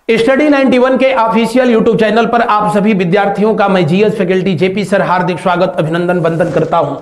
Study 91 के official YouTube channel पर आप सभी विद्यार्थियों का मैं जीएस फैकल्टी जेपी सर हार्दिक स्वागत अभिनंदन वंदन करता हूं।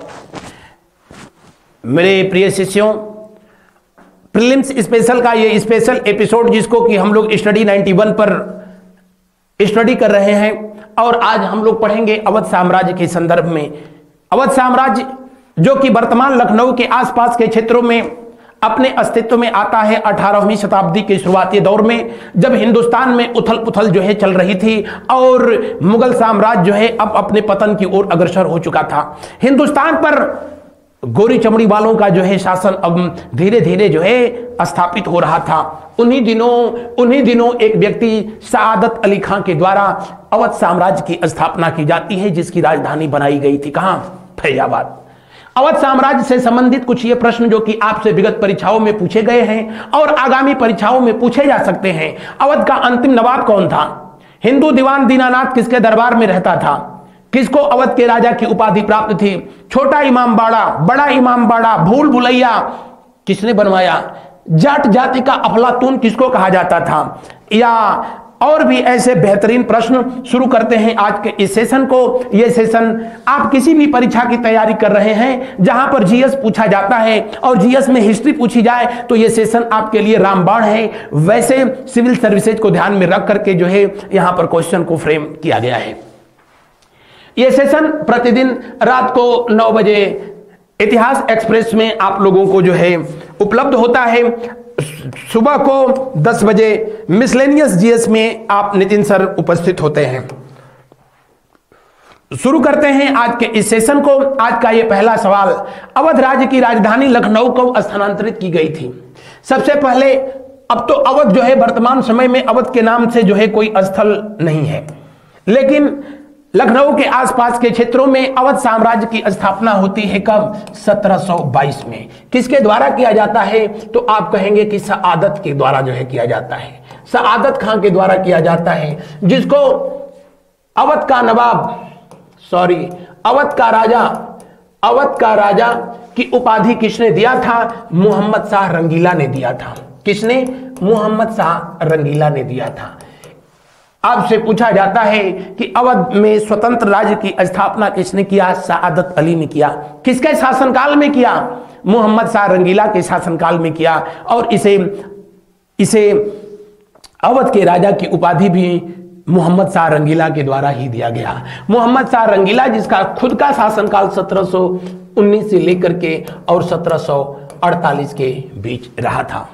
मेरे प्रिय शिष्यों, प्रीलिम्स स्पेशल का ये स्पेशल एपिसोड जिसको कि हम लोग स्टडी 91 पर स्टडी कर रहे हैं और आज हम लोग पढ़ेंगे अवध साम्राज्य के संदर्भ में। अवध साम्राज्य जो कि वर्तमान लखनऊ के आसपास के क्षेत्रों में अपने अस्तित्व में आता है 18वीं शताब्दी के शुरुआती दौर में, जब हिंदुस्तान में उथल पुथल जो है चल रही थी और मुगल साम्राज्य जो है अब अपने पतन की ओर अग्रसर हो चुका था। हिंदुस्तान पर गोरी चमड़ी वालों का जो है शासन अब धीरे धीरे जो है स्थापित हो रहा था। उन्हीं दिनों एक व्यक्ति सआदत अली खां के द्वारा अवध साम्राज्य की स्थापना की जाती है, जिसकी राजधानी बनाई गई थी कहां? फैजाबाद। अवध साम्राज्य से संबंधित कुछ ये प्रश्न जो कि आपसे विगत परीक्षाओं में पूछे गए हैं और आगामी परीक्षाओं में पूछे जा सकते हैं। अवध का अंतिम नवाब कौन था? हिंदू दीवान दीनानाथ किसके दरबार में रहता था? किसको अवध के राजा की उपाधि प्राप्त थी? छोटा इमाम बाड़ा, बड़ा इमाम बाड़ा, भूल भुलैया किसने बनवाया? जाट जाति का अफलातून किसको कहा जाता था? या और भी ऐसे बेहतरीन प्रश्न शुरू करते हैं आज के इस सेशन को। यह सेशन आप किसी भी परीक्षा की तैयारी कर रहे हैं जहां पर जीएस पूछा जाता है और जीएस में हिस्ट्री पूछी जाए तो यह सेशन आपके लिए रामबाण है। वैसे सिविल सर्विसेज को ध्यान में रख करके जो है यहां पर क्वेश्चन को फ्रेम किया गया है। यह सेशन प्रतिदिन रात को 9 बजे इतिहास एक्सप्रेस में आप लोगों को जो है उपलब्ध होता है। सुबह को 10 बजे मिसलेनियस जीएस में आप नितिन सर उपस्थित होते हैं। शुरू करते हैं आज के इस सेशन को। आज का यह पहला सवाल, अवध राज्य की राजधानी लखनऊ कब स्थानांतरित की गई थी? सबसे पहले, अब तो अवध जो है वर्तमान समय में अवध के नाम से जो है कोई स्थल नहीं है, लेकिन लखनऊ के आसपास के क्षेत्रों में अवध साम्राज्य की स्थापना होती है कब? 1722 में। किसके द्वारा किया जाता है? तो आप कहेंगे कि सआदत के द्वारा जो है किया जाता है, सआदत खां के द्वारा किया जाता है, जिसको अवध का नवाब अवध का राजा की उपाधि किसने दिया था? मोहम्मद शाह रंगीला ने दिया था। किसने? मोहम्मद शाह रंगीला ने दिया था। आपसे पूछा जाता है कि अवध में स्वतंत्र राज्य की स्थापना किसने किया? सआदत अली ने किया। किसके शासनकाल में किया? मोहम्मद शाह रंगीला के शासनकाल में किया। और इसे अवध के राजा की उपाधि भी मोहम्मद शाह रंगीला के द्वारा ही दिया गया। मोहम्मद शाह रंगीला जिसका खुद का शासनकाल 1719 से लेकर के और 1748 के बीच रहा था।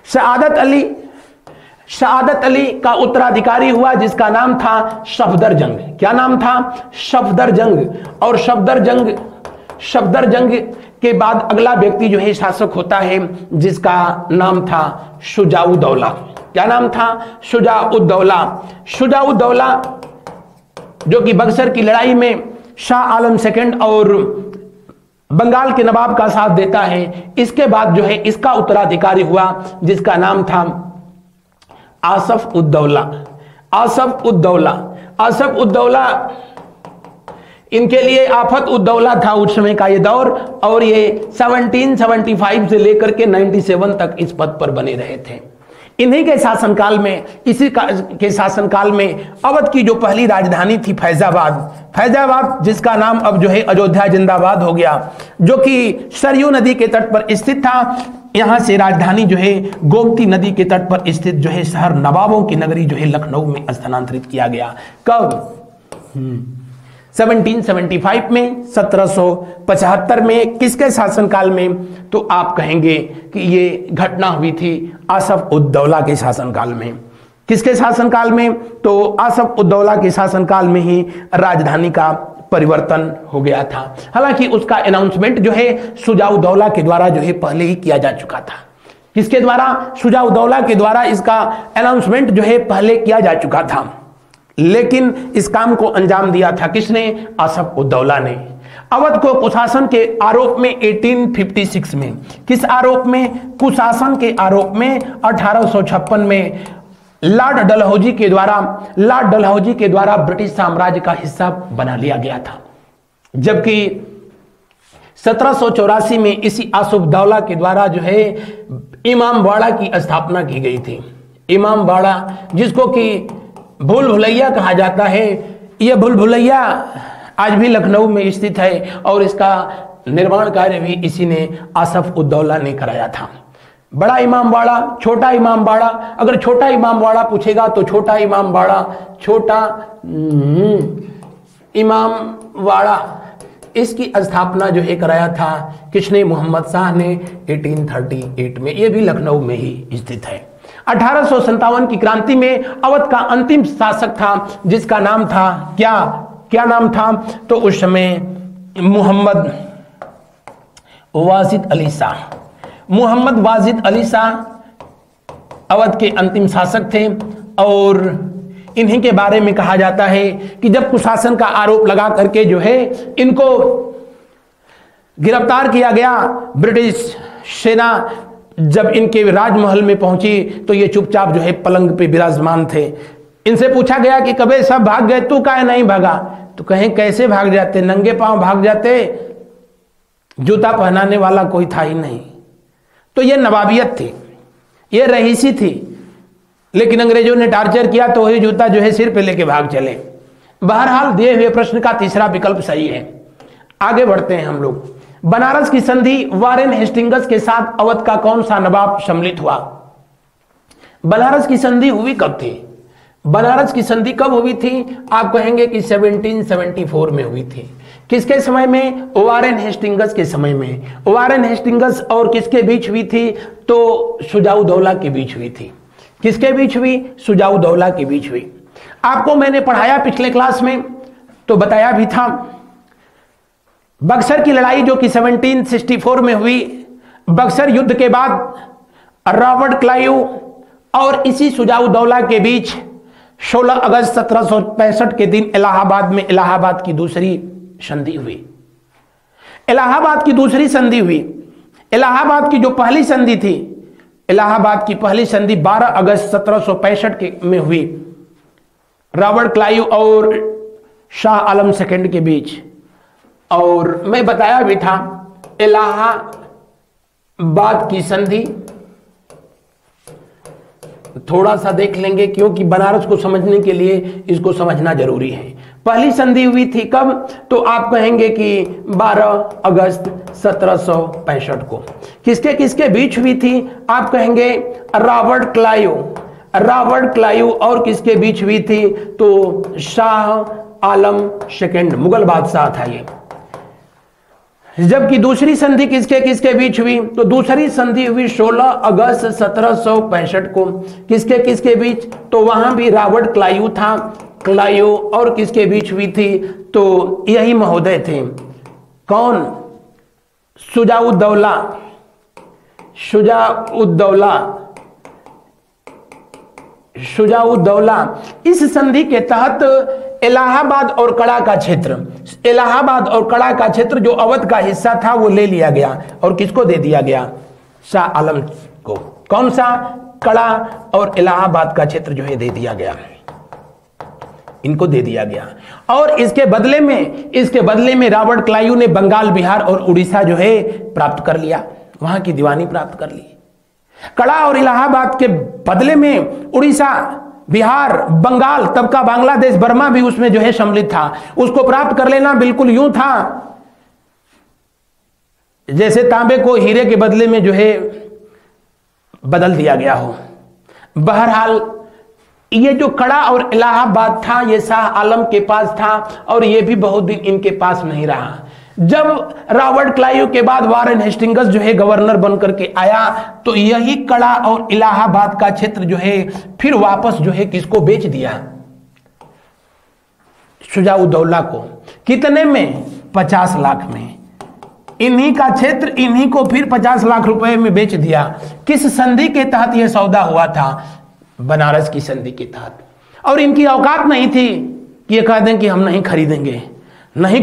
सआदत अली का उत्तराधिकारी हुआ जिसका नाम था सफदरजंग। क्या नाम था? सफदरजंग। और सफदरजंग के बाद अगला व्यक्ति जो है शासक होता है जिसका नाम था शुजाउद्दौला। क्या नाम था? शुजाउद्दौला। शुजाउद्दौला जो कि बक्सर की लड़ाई में शाह आलम सेकंड और बंगाल के नवाब का साथ देता है। इसके बाद जो है इसका उत्तराधिकारी हुआ जिसका नाम था आसफ उद्दौला। इनके लिए आफत उद्दौला था उस समय का ये दौर, और ये 1775 से लेकर के 97 तक इस पद पर बने रहे थे। इन्हीं के शासनकाल में, के शासनकाल में अवध की जो पहली राजधानी थी फैजाबाद जिसका नाम अब जो है अयोध्या जिंदाबाद हो गया, जो कि सरयू नदी के तट पर स्थित था। यहां से राजधानी जो है गोमती नदी के तट पर स्थित जो है शहर नवाबों की नगरी जो है लखनऊ में स्थानांतरित किया गया। कब? 1775 में, 1775 में। किसके शासनकाल में? तो आप कहेंगे कि ये घटना हुई थी आसफ उद्दौला के शासनकाल में। किसके शासनकाल में? तो आसफ उद्दौला के शासनकाल में ही राजधानी का परिवर्तन हो गया था। हालांकि उसका अनाउंसमेंट जो है शुजाउद्दौला के द्वारा जो है पहले ही किया जा चुका था। किसके द्वारा? शुजाउद्दौला के द्वारा इसका अनाउंसमेंट जो है पहले किया जा चुका था, लेकिन इस काम को अंजाम दिया था किसने? आसफ उद्दौला ने। अवध को कुशासन के आरोप में 1856 में, किस आरोप में? कुशासन के आरोप में 1856 में लॉर्ड डलहौजी के द्वारा ब्रिटिश साम्राज्य का हिस्सा बना लिया गया था। जबकि 1784 में इसी आसफउद्दौला के द्वारा जो है इमामबाड़ा की स्थापना की गई थी। इमाम बाड़ा, जिसको कि भूल भुलैया कहा जाता है। यह भूल भुलैया आज भी लखनऊ में स्थित है और इसका निर्माण कार्य भी इसी ने आसफ उद्दौला ने कराया था। बड़ा इमाम बाड़ा, छोटा इमाम बाड़ा, अगर छोटा इमाम बाड़ा पूछेगा तो छोटा इमाम बाड़ा, छोटा इमाम बाड़ा, इसकी स्थापना जो है कराया था किसने? मोहम्मद शाह ने 1838 में। यह भी लखनऊ में ही स्थित है। 1857 की क्रांति में अवध का अंतिम शासक था जिसका नाम था क्या नाम था? तो उस समय मोहम्मद वाजिद अली शाह, मोहम्मद वाजिद अली शाह अवध के अंतिम शासक थे। और इन्हीं के बारे में कहा जाता है कि जब कुशासन का आरोप लगा करके जो है इनको गिरफ्तार किया गया, ब्रिटिश सेना जब इनके राजमहल में पहुंची तो ये चुपचाप जो है पलंग पे विराजमान थे। इनसे पूछा गया कि कबे सब भाग गए, तू काहे नहीं भागा? तो कहें कैसे भाग जाते, नंगे पांव भाग जाते, जूता पहनाने वाला कोई था ही नहीं। तो ये नवाबियत थी, ये रईसी थी, लेकिन अंग्रेजों ने टार्चर किया तो वही जूता जो है सिर पे लेके भाग चले। बहरहाल दिए हुए प्रश्न का तीसरा विकल्प सही है। आगे बढ़ते हैं हम लोग। बनारस की संधि वारेन हेस्टिंग्स के साथ अवध का कौन सा नवाब सम्मिलित हुआ? बनारस की संधि हुई कब थी? बनारस की संधि कब हुई थी? आप कहेंगे कि 1774 में हुई थी। किसके समय में? वारेन हेस्टिंग्स के समय में। वारेन हेस्टिंग्स और किसके बीच हुई थी? तो शुजाउद्दौला के बीच हुई थी। किसके बीच हुई? शुजाउद्दौला के बीच हुई। आपको मैंने पढ़ाया पिछले क्लास में, तो बताया भी था बक्सर की लड़ाई जो कि 1764 में हुई, बक्सर युद्ध के बाद रॉबर्ट क्लाइव और इसी शुजाउद्दौला के बीच 16 अगस्त 1765 के दिन इलाहाबाद में इलाहाबाद की दूसरी संधि हुई। इलाहाबाद की दूसरी संधि हुई। इलाहाबाद की जो पहली संधि थी, इलाहाबाद की पहली संधि 12 अगस्त 1765 में हुई, रॉबर्ट क्लाइव और शाह आलम सेकंड के बीच। और मैं बताया भी था इलाहाबाद की संधि थोड़ा सा देख लेंगे क्योंकि बनारस को समझने के लिए इसको समझना जरूरी है। पहली संधि हुई थी कब? तो आप कहेंगे कि 12 अगस्त 1765 को। किसके किसके बीच हुई थी? आप कहेंगे रॉबर्ट क्लाइव और किसके बीच हुई थी? तो शाह आलम सेकंड, मुगल बादशाह था ये। जबकि दूसरी संधि किसके किसके बीच हुई? तो दूसरी संधि हुई 16 अगस्त 1765 को। किसके किसके बीच? तो वहां भी रॉबर्ट क्लाइव था, क्लाइव और किसके बीच हुई थी? तो यही महोदय थे। कौन? शुजाउद्दौला। इस संधि के तहत इलाहाबाद और कड़ा का क्षेत्र जो अवध का हिस्सा था वो ले लिया गया। और किसको दे दिया गया? शाह आलम को। कौन सा? कड़ा और इलाहाबाद का क्षेत्र जो है दे दिया गया, इनको दे दिया गया। और इसके बदले में रॉबर्ट क्लाइव ने बंगाल, बिहार और उड़ीसा जो है प्राप्त कर लिया, वहां की दीवानी प्राप्त कर ली। कड़ा और इलाहाबाद के बदले में उड़ीसा, बिहार, बंगाल, तब का बांग्लादेश, बर्मा भी उसमें जो है सम्मिलित था। उसको प्राप्त कर लेना बिल्कुल यूं था जैसे तांबे को हीरे के बदले में जो है बदल दिया गया हो। बहरहाल ये जो कड़ा और इलाहाबाद था ये शाह आलम के पास था और ये भी बहुत दिन इनके पास नहीं रहा। जब रॉबर्ट क्लाइव के बाद वारेन हेस्टिंग्स जो है गवर्नर बनकर के आया तो यही कड़ा और इलाहाबाद का क्षेत्र जो है फिर वापस जो है किसको बेच दिया? शुजाउद्दौला को। कितने में? 50 लाख में। इन्हीं का क्षेत्र इन्हीं को फिर 50 लाख रुपए में बेच दिया। किस संधि के तहत यह सौदा हुआ था? बनारस की संधि के तहत। और इनकी औकात नहीं थी कि ये कह दें कि हम नहीं खरीदेंगे। नहीं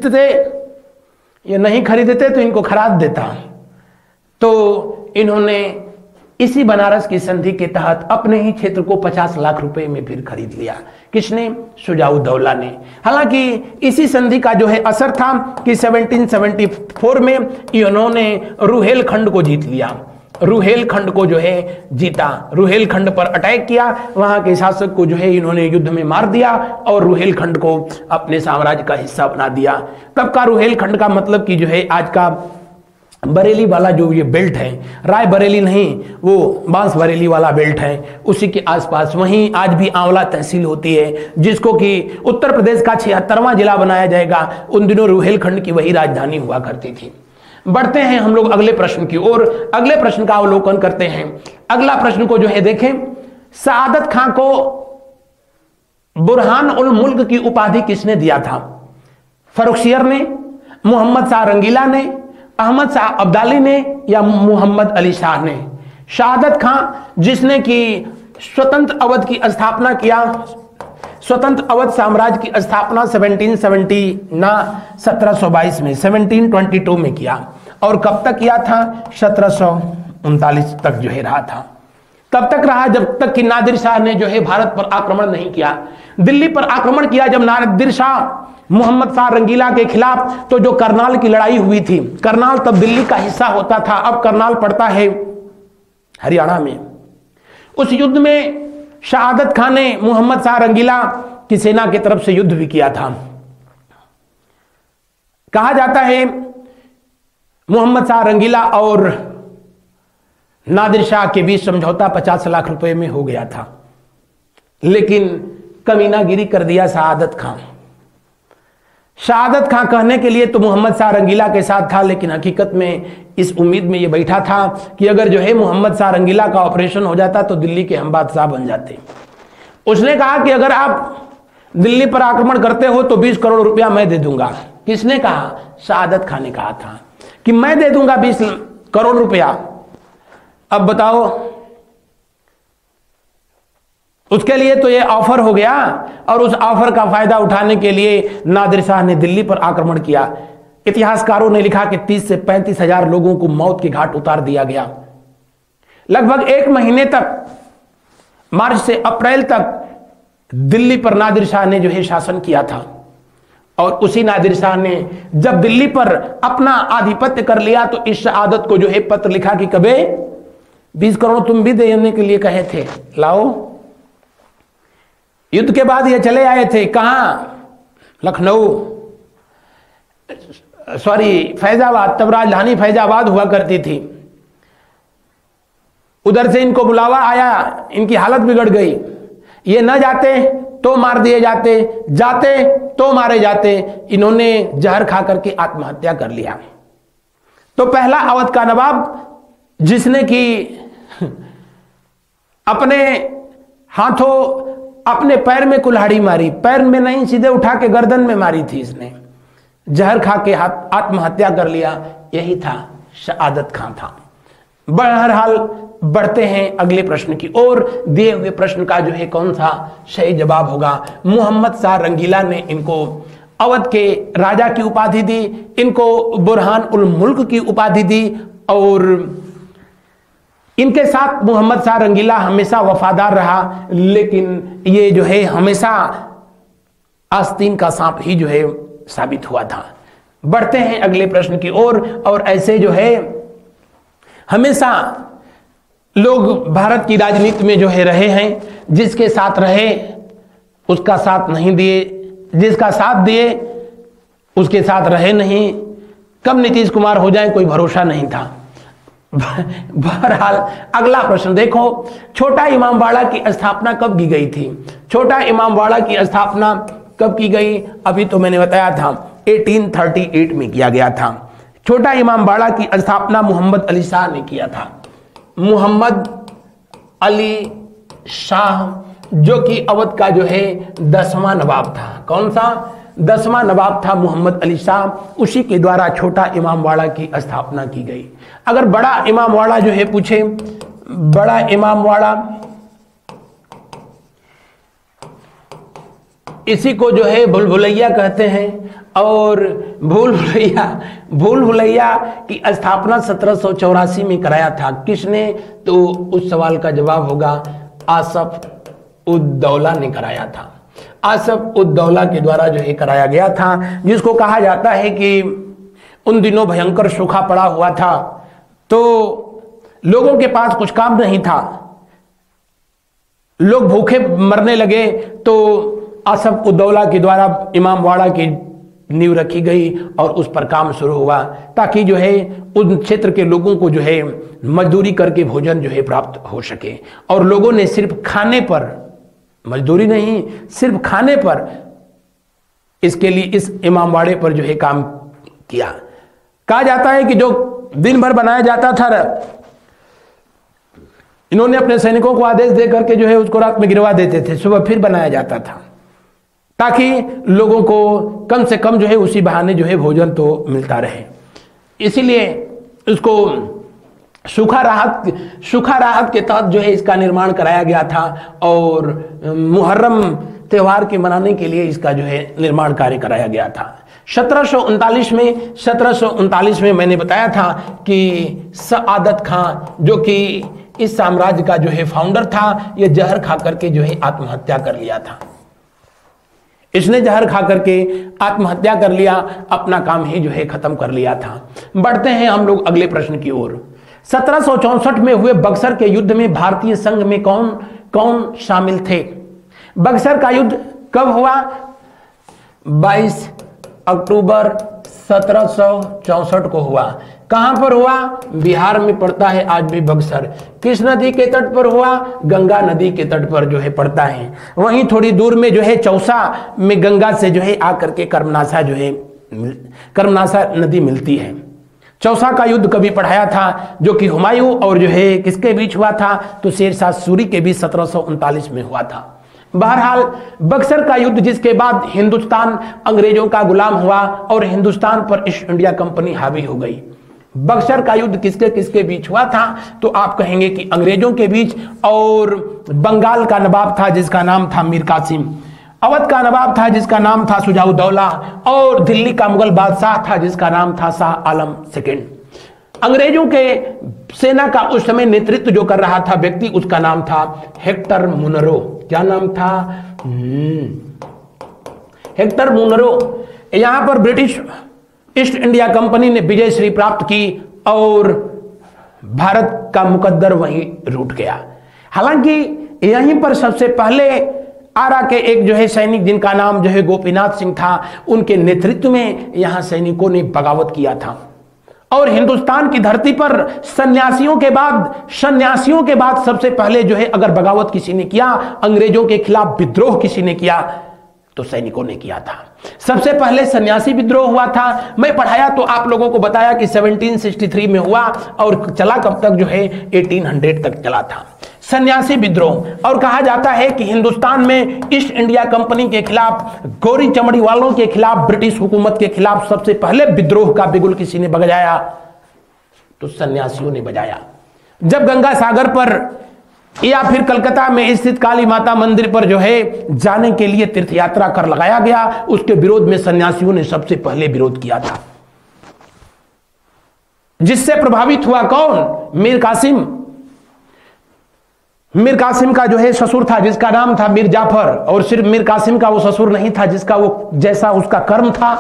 खरीदते तो इनको खराद देता। तो इन्होंने इसी बनारस की संधि के तहत अपने ही क्षेत्र को 50 लाख रुपए में फिर खरीद लिया। किसने? शुजाउद्दौला ने। हालांकि इसी संधि का जो है असर था कि 1774 में इन्होंने रुहेलखंड को जीत लिया। रुहेलखंड को जो है जीता। रुहेलखंड पर अटैक किया, वहां के शासक को जो है इन्होंने युद्ध में मार दिया और रुहेलखंड को अपने साम्राज्य का हिस्सा बना दिया। तब का रुहेलखंड का मतलब कि जो है आज का बरेली वाला जो ये बेल्ट है, राय बरेली नहीं, वो बांस बरेली वाला बेल्ट है, उसी के आसपास वहीं आज भी आंवला तहसील होती है, जिसको कि उत्तर प्रदेश का 76वां जिला बनाया जाएगा। उन दिनों रुहेलखंड की वही राजधानी हुआ करती थी। बढ़ते हैं हम लोग अगले प्रश्न की ओर, अगले प्रश्न का अवलोकन करते हैं। अगला प्रश्न को जो है देखें, सआदत खां को बुरहान उल मुल्क की उपाधि किसने दिया था? फर्रुखसियर ने, मोहम्मद शाह रंगीला ने, अहमद शाह अब्दाली ने या मोहम्मद अली शाह ने? सआदत खां जिसने कि स्वतंत्र अवध की स्थापना किया, स्वतंत्र अवध साम्राज्य की स्थापना 1722 में 1722 में किया और कब तक किया था? 1739 तक जो है रहा था। तब तक रहा जब तक कि नादिर शाह ने जो है भारत पर आक्रमण नहीं किया। दिल्ली पर आक्रमण किया जब नादिर शाह मोहम्मद शाह रंगीला के खिलाफ, तो जो करनाल की लड़ाई हुई थी, करनाल तब दिल्ली का हिस्सा होता था, अब करनाल पड़ता है हरियाणा में। उस युद्ध में सआदत खान ने मोहम्मद शाह रंगीला की सेना की तरफ से युद्ध भी किया था। कहा जाता है मोहम्मद शाह रंगीला और नादिर शाह के बीच समझौता 50 लाख रुपए में हो गया था, लेकिन कमीनागिरी कर दिया सआदत खान। सआदत खान कहने के लिए तो मोहम्मद शाह रंगीला के साथ था, लेकिन हकीकत में इस उम्मीद में ये बैठा था कि अगर जो है मोहम्मद शाह रंगीला का ऑपरेशन हो जाता तो दिल्ली के हम बादशाह बन जाते। उसने कहा कि अगर आप दिल्ली पर आक्रमण करते हो तो 20 करोड़ रुपया मैं दे दूंगा। किसने कहा? सआदत खान ने कहा था कि मैं दे दूंगा 20 करोड़ रुपया। अब बताओ, उसके लिए तो ये ऑफर हो गया और उस ऑफर का फायदा उठाने के लिए नादिर शाह ने दिल्ली पर आक्रमण किया। इतिहासकारों ने लिखा कि 30 से 35 हजार लोगों को मौत के घाट उतार दिया गया। लगभग 1 महीने तक, मार्च से अप्रैल तक दिल्ली पर नादिर शाह ने जो है शासन किया था। और उसी नादिर शाह ने जब दिल्ली पर अपना आधिपत्य कर लिया तो इस सआदत को जो है पत्र लिखा कि कबे 20 करोड़ तुम भी देने के लिए कहे थे, लाओ। युद्ध के बाद ये चले आए थे कहां? लखनऊ, सॉरी फैजाबाद, तब राजधानी फैजाबाद हुआ करती थी। उधर से इनको बुलावा आया, इनकी हालत बिगड़ गई। ये न जाते तो मार दिए जाते, जाते तो मारे जाते। इन्होंने जहर खा करके आत्महत्या कर लिया। तो पहला अवध का नवाब जिसने कि अपने हाथों अपने पैर में कुल्हाड़ी मारी, पैर में नहीं सीधे उठा के गर्दन में मारी थी इसने, जहर खा के आत्महत्या कर लिया, यही था सआदत खान था। बहरहाल बढ़ते हैं अगले प्रश्न की ओर। दिए हुए प्रश्न का जो है कौन सा सही जवाब होगा? मोहम्मद शाह रंगीला ने इनको अवध के राजा की उपाधि दी, इनको बुरहान उल मुल्क की उपाधि दी और इनके साथ मोहम्मद शाह रंगीला हमेशा वफादार रहा, लेकिन ये जो है हमेशा आस्तीन का सांप ही जो है साबित हुआ था। बढ़ते हैं अगले प्रश्न की ओर। और ऐसे जो है हमेशा लोग भारत की राजनीति में जो है रहे हैं, जिसके साथ रहे उसका साथ नहीं दिए, जिसका साथ दिए उसके साथ रहे नहीं। कब नीतीश कुमार हो जाए कोई भरोसा नहीं था। बहरहाल अगला प्रश्न देखो, छोटा इमामबाड़ा की स्थापना कब की गई थी? छोटा इमामबाड़ा की स्थापना कब की गई? अभी तो मैंने बताया था 1838 में किया गया था। छोटा इमामबाड़ा की स्थापना मोहम्मद अली शाह ने किया था। मोहम्मद अली शाह जो कि अवध का जो है 10वां नवाब था। कौन सा? 10वां नवाब था मोहम्मद अली शाह, उसी के द्वारा छोटा इमामबाड़ा की स्थापना की गई। अगर बड़ा इमामबाड़ा जो है पूछे, बड़ा इमामबाड़ा इसी को जो है भूल भुलैया कहते हैं। और भूल भुलैया की स्थापना 1784 में कराया था। किसने? तो उस सवाल का जवाब होगा आसफ उद-दौला ने कराया था। आसफ उद-दौला के द्वारा जो है कराया गया था, जिसको कहा जाता है कि उन दिनों भयंकर सूखा पड़ा हुआ था, तो लोगों के पास कुछ काम नहीं था, लोग भूखे मरने लगे, तो असफ उद्दौला के द्वारा इमामवाड़ा की नींव रखी गई और उस पर काम शुरू हुआ, ताकि जो है उन क्षेत्र के लोगों को जो है मजदूरी करके भोजन जो है प्राप्त हो सके। और लोगों ने सिर्फ खाने पर, मजदूरी नहीं, सिर्फ खाने पर इसके लिए इस इमामवाड़े पर जो है काम किया। कहा जाता है कि जो दिन भर बनाया जाता था, इन्होंने अपने सैनिकों को आदेश दे करके जो है उसको रात में गिरवा देते थे, सुबह फिर बनाया जाता था, ताकि लोगों को कम से कम जो है उसी बहाने जो है भोजन तो मिलता रहे। इसीलिए इसको सूखा राहत के तहत जो है इसका निर्माण कराया गया था, और मुहर्रम त्योहार के मनाने के लिए इसका जो है निर्माण कार्य कराया गया था। 1739 में मैंने बताया था कि सआदत खां, जो कि इस साम्राज्य का जो है फाउंडर था, यह जहर खा करके जो है आत्महत्या कर लिया था। इसने जहर खा करके आत्महत्या कर लिया, अपना काम ही जो है खत्म कर लिया था। बढ़ते हैं हम लोग अगले प्रश्न की ओर। 1764 में हुए बक्सर के युद्ध में भारतीय संघ में कौन कौन शामिल थे? बक्सर का युद्ध कब हुआ? 22 अक्टूबर 1764 को हुआ। कहां पर हुआ? बिहार में पड़ता है आज भी बक्सर। किस नदी के तट पर हुआ? गंगा नदी के तट पर जो है पड़ता है। वहीं थोड़ी दूर में जो है चौसा में गंगा से जो है आकर के कर्मनासा नदी मिलती है। चौसा का युद्ध कभी पढ़ाया था, जो कि हुमायूं और जो है किसके बीच हुआ था? तो शेरशाह सूरी के बीच 1739 में हुआ था। बहरहाल बक्सर का युद्ध, जिसके बाद हिंदुस्तान अंग्रेजों का गुलाम हुआ और हिंदुस्तान पर ईस्ट इंडिया कंपनी हावी हो गई। बक्सर का युद्ध किसके किसके बीच हुआ था? तो आप कहेंगे कि अंग्रेजों के बीच, और बंगाल का नवाब था जिसका नाम था मीर कासिम, अवध का नवाब था जिसका नाम था शुजाउद्दौला, और दिल्ली का मुगल बादशाह था जिसका नाम था शाह आलम सेकंड। अंग्रेजों के सेना का उस समय नेतृत्व जो कर रहा था व्यक्ति, उसका नाम था हेक्टर मुनरो। क्या नाम था? Hector Munro. यहां पर ब्रिटिश ईस्ट इंडिया कंपनी ने विजय श्री प्राप्त की और भारत का मुकद्दर वहीं रूठ गया। हालांकि यहीं पर सबसे पहले आरा के एक जो है सैनिक, जिनका नाम जो है गोपीनाथ सिंह था, उनके नेतृत्व में यहां सैनिकों ने बगावत किया था। और हिंदुस्तान की धरती पर सन्यासियों के बाद सबसे पहले जो है अगर बगावत किसी ने किया, अंग्रेजों के खिलाफ विद्रोह किसी ने किया, तो सैनिकों ने किया था। सबसे पहले सन्यासी विद्रोह हुआ था। मैं पढ़ाया तो आप लोगों को बताया कि 1763 में हुआ और चला कब तक? जो है 1800 तक चला था सन्यासी विद्रोह। और कहा जाता है कि हिंदुस्तान में ईस्ट इंडिया कंपनी के खिलाफ, गोरी चमड़ी वालों के खिलाफ, ब्रिटिश हुकूमत के खिलाफ सबसे पहले विद्रोह का बिगुल किसी ने बजाया? तो सन्यासियों ने बजाया। जब गंगा सागर पर या फिर कलकत्ता में स्थित काली माता मंदिर पर जो है जाने के लिए तीर्थ यात्रा कर लगाया गया, उसके विरोध में सन्यासियों ने सबसे पहले विरोध किया था। जिससे प्रभावित हुआ कौन? मीर कासिम। मीर कासिम का जो है ससुर था जिसका नाम था मीर जाफर, और सिर्फ मीर कासिम का वो ससुर नहीं था जिसका वो जैसा उसका कर्म था,